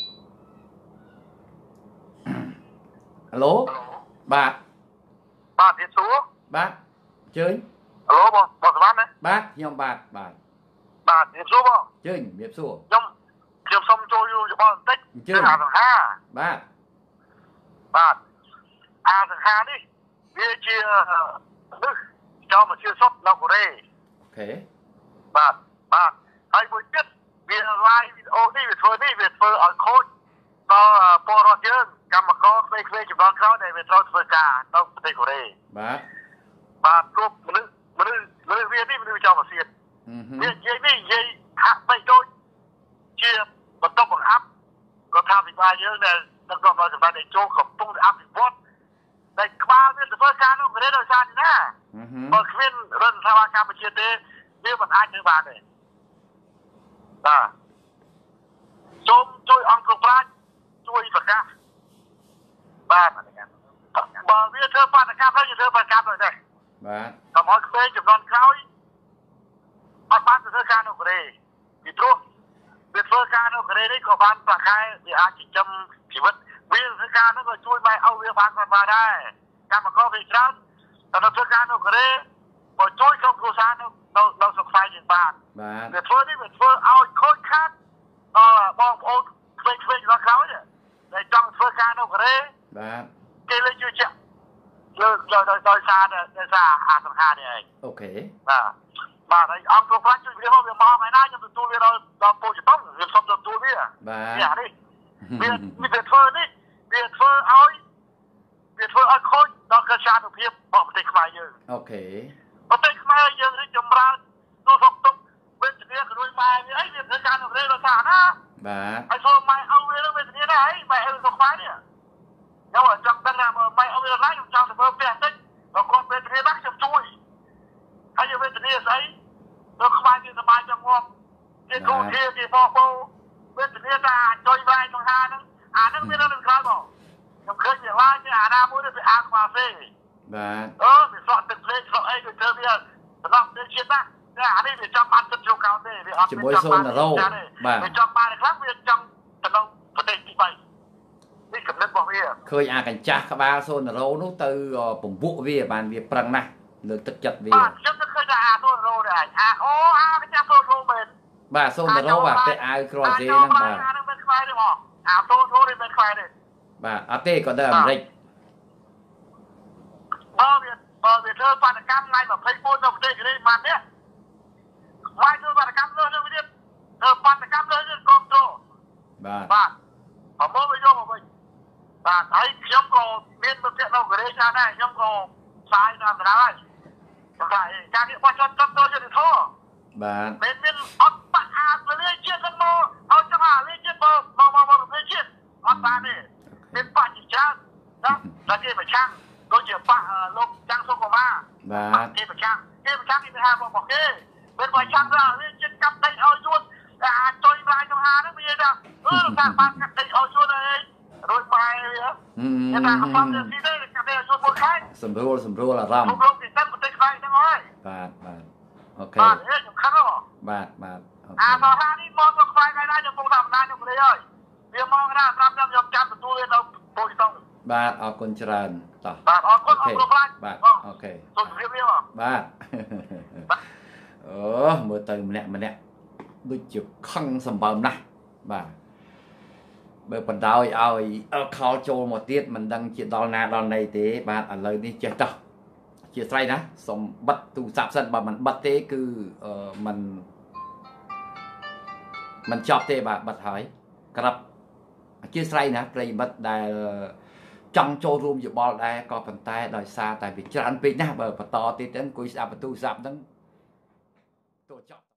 ហៅឡូបាទបាទទៀតសួរបាទអញ្ជើញហៅឡូបងបងសវណ្ណណាបាទខ្ញុំបាទបាទបាទទៀតសួរបងអញ្ជើញជំរាបសួរខ្ញុំខ្ញុំសូមចូលយោបល់បន្តិចអញ្ជើញអាសង្ហាបាទបាទអាសង្ហានេះវាជានេះចូលមកជាសុទ្ធនៅកូរ៉េអូខេបាទបាទហើយមួយទៀតវា live វីដេអូនេះវាធ្វើនេះវាធ្វើឲ្យខូចដល់ពលរដ្ឋយើងកម្មករក្មេងៗចំនួនក្រោយដែលវាត្រូវធ្វើការនៅប្រទេសកូរ៉េបាទបាទគ្រប់មនុស្សមនុស្សមនុស្សវានេះមនុស្សចង់មកសៀតវានិយាយនេះនិយាយហាក់បីដូចជាបន្ទប់បង្អាប់ក៏ថាវិបាលយើងដែលដឹកនាំដោយសម្ដេចតេជោកំពុងតែអភិវឌ្ឍតែក្បាលវាធ្វើការនៅកូរ៉េដោយសារណាបើគ្មានរដ្ឋាភិបាលកម្ពុជាទេវាមិនអាចធ្វើបានទេបាទសូមជួយអង្គគ្រប់ប្រាជ្ញជួយប្រកាសបាទបើវាធ្វើបាតកម្មទៅធ្វើបាតកម្មទៅទេបាទកុំឲ្យក្មេងចំនួនក្រោយអត់បានទៅធ្វើការនៅកូរ៉េពីព្រោះវាធ្វើការនៅកូរ៉េនេះក៏បានប្រាក់ខែវាអាចចិញ្ចឹមជីវិតវាធ្វើការនោះក៏ជួយម៉ែឪវាបានគាត់បានដែរកម្មករវាច្រើនតែទៅធ្វើការនៅកូរ៉េក៏ជួយក្រុមគ្រួសារនៅនៅនៅស្រុកខ្មែរយើងបានបាទវាធ្វើនេះវាធ្វើឲ្យខូចខាតដល់បងប្អូនក្មេងៗដល់ក្រោយដែលចង់ធ្វើការនៅកូរ៉េបាទគេលើជឿជាក់លើដោយដោយសារដោយសារអាសង្ហានេះឯងអូខេបាទបាទហើយអង្គគ្រប់ប្រាជ្ញជួយវាមកវាមកថ្ងៃណាខ្ញុំទទួលវាដល់ដល់ពូជតុងខ្ញុំសុំទទួលវាបាទនេះនេះវាវាធ្វើនេះវាធ្វើឲ្យវាធ្វើឲ្យខូចដល់កិច្ចការសុភាពរបស់ប្រទេសខ្មែរយើងអូខេប្រទេសខ្មែរយើងនេះចម្រើនទូសុខទុក្ខវេទនាក្រួយម៉ែវាអីវាធ្វើការនៅប្រទេសដោយសារណាបាទហើយធ្វើម៉ែឪវានឹងវេទនាដែរអីម៉ែឪសុខខ្មែរនេះខ្ញុំចង់ដឹងថាម៉ែឪវាណាខ្ញុំចង់ទៅមើលផ្ទះតិចបើគាត់វេទនាណាខ្ញុំជួយហើយវេទនាស្អីទៅខ្មែរជាសบายចង់ងាប់គេគូធាគេបោះបោវេទនាថាចុយវាយក្នុងហាហ្នឹងអាហ្នឹងមាននៅក្រៅបងខ្ញុំឃើញវាឡាយជាអាណាមួយទៅអាខ្វាសេបាទអឺវាសក់ទឹកភ្លេងសក់អីទៅធ្វើវាសម្រាប់ទៅជាតិណាតែអានេះវាចង់បានទឹកចូលកោនទេវាអត់ជាមួយសូនរ៉ូបាទវាចង់បានខ្លះវាចង់ទៅក្នុងប្រទេសទីបីនេះកំណត់របស់វាឃើញអាកញ្ចាស់ក្បាលសូនរ៉ូនោះទៅពំពួកវាបានវាប្រឹងណាស់លើទឹកចិត្តវាបាទខ្ញុំទៅឃើញថាអាសូនរ៉ូដែរអាអូអាកញ្ចាស់សូនរ៉ូមែនបាទសូនរ៉ូបាទពាក់អាវក្រសេហ្នឹងបាទអាហ្នឹងមិនខ្វាយទេបងអាសូនរ៉ូនេះមិនខ្វាយទេបាទអត់ទេក៏ទៅអាមេរិកបើវាបើវាធ្វើបាតកម្មថ្ងៃម្ភៃបួននៅប្រទេសកូរ៉េបាននេះមកធ្វើបាតកម្មលើនឹងទៀតធ្វើបាតកម្មលើនឹងគ្រប់គ្រងបាទបាទប្រមូលវាយកមកវិញបាទហើយខ្ញុំក៏មានមិត្តភក្តិនៅកូរ៉េច្រើនដែរខ្ញុំក៏ផ្សាយតាមបណ្ដាហើយតែការនេះបោះចោលគ្រប់គ្រងយុទ្ធធម៌បាទមិនមានអត់បាក់អាតលើជាតិទៅមកឲ្យចង់អាលើជាតិមកមកមកមកលើជាតិអត់បានទេមានបាក់ជាច្រើនណាតែគេប្រឆាំងដូចជាបាក់លោកចាំងសុកម៉ាបាទគេប្រឆាំងគេប្រឆាំងគេថារបស់គេមិនប្រឆាំងដល់លើជាតិកាប់ដៃឲ្យយួនតែអាចដាក់បានកាត់ដីឲ្យជួនអីរួចបាយវាតែថាកំពុងទីទេកាត់ដីឲ្យជួនមួយខែសម្រួលសម្រួលអារម្មណ៍លោកពីសិនប្រទេសខ្មែរហ្នឹងហើយបាទបាទអូខេបាទនេះសំខាន់ហ៎បាទបាទអូខេអាសោហានេះមកទៅខ្មែរថ្ងៃណាខ្ញុំពុកតាមណាខ្ញុំនេះហើយវាមកណាប្រាប់ខ្ញុំខ្ញុំចាំទទួលវានៅពោធិ៍តុងបាទអរគុណច្រើនតោះបាទអរគុណអរគុណខ្លាំងបាទអូខេសូមជម្រាបលាបាទអូមើលទៅម្នាក់ម្នាក់ដូចជាខឹងសម្បើមណាស់បាទបើបណ្ដោយឲ្យខោចូលមកទៀតមិនដឹងជាដល់ណាដល់ណីទេបាទឥឡូវនេះចេះតោះជាស្រ័យណាសុំបិទទូរស័ព្ទសិនបើមិនបិទទេគឺមិនមិនចប់ទេបាទបិទហើយក្រាប់អធិស្ឋានណាប្រិយមិត្តដែលចង់ចូលរួមយោបល់ដែរក៏ប៉ុន្តែដោយសារតែវាច្រើនពេកណាស់បើបន្តទៀតទៅអង្គុយស្ដាប់បន្ទូរស័ព្ទហ្នឹងទោះចប់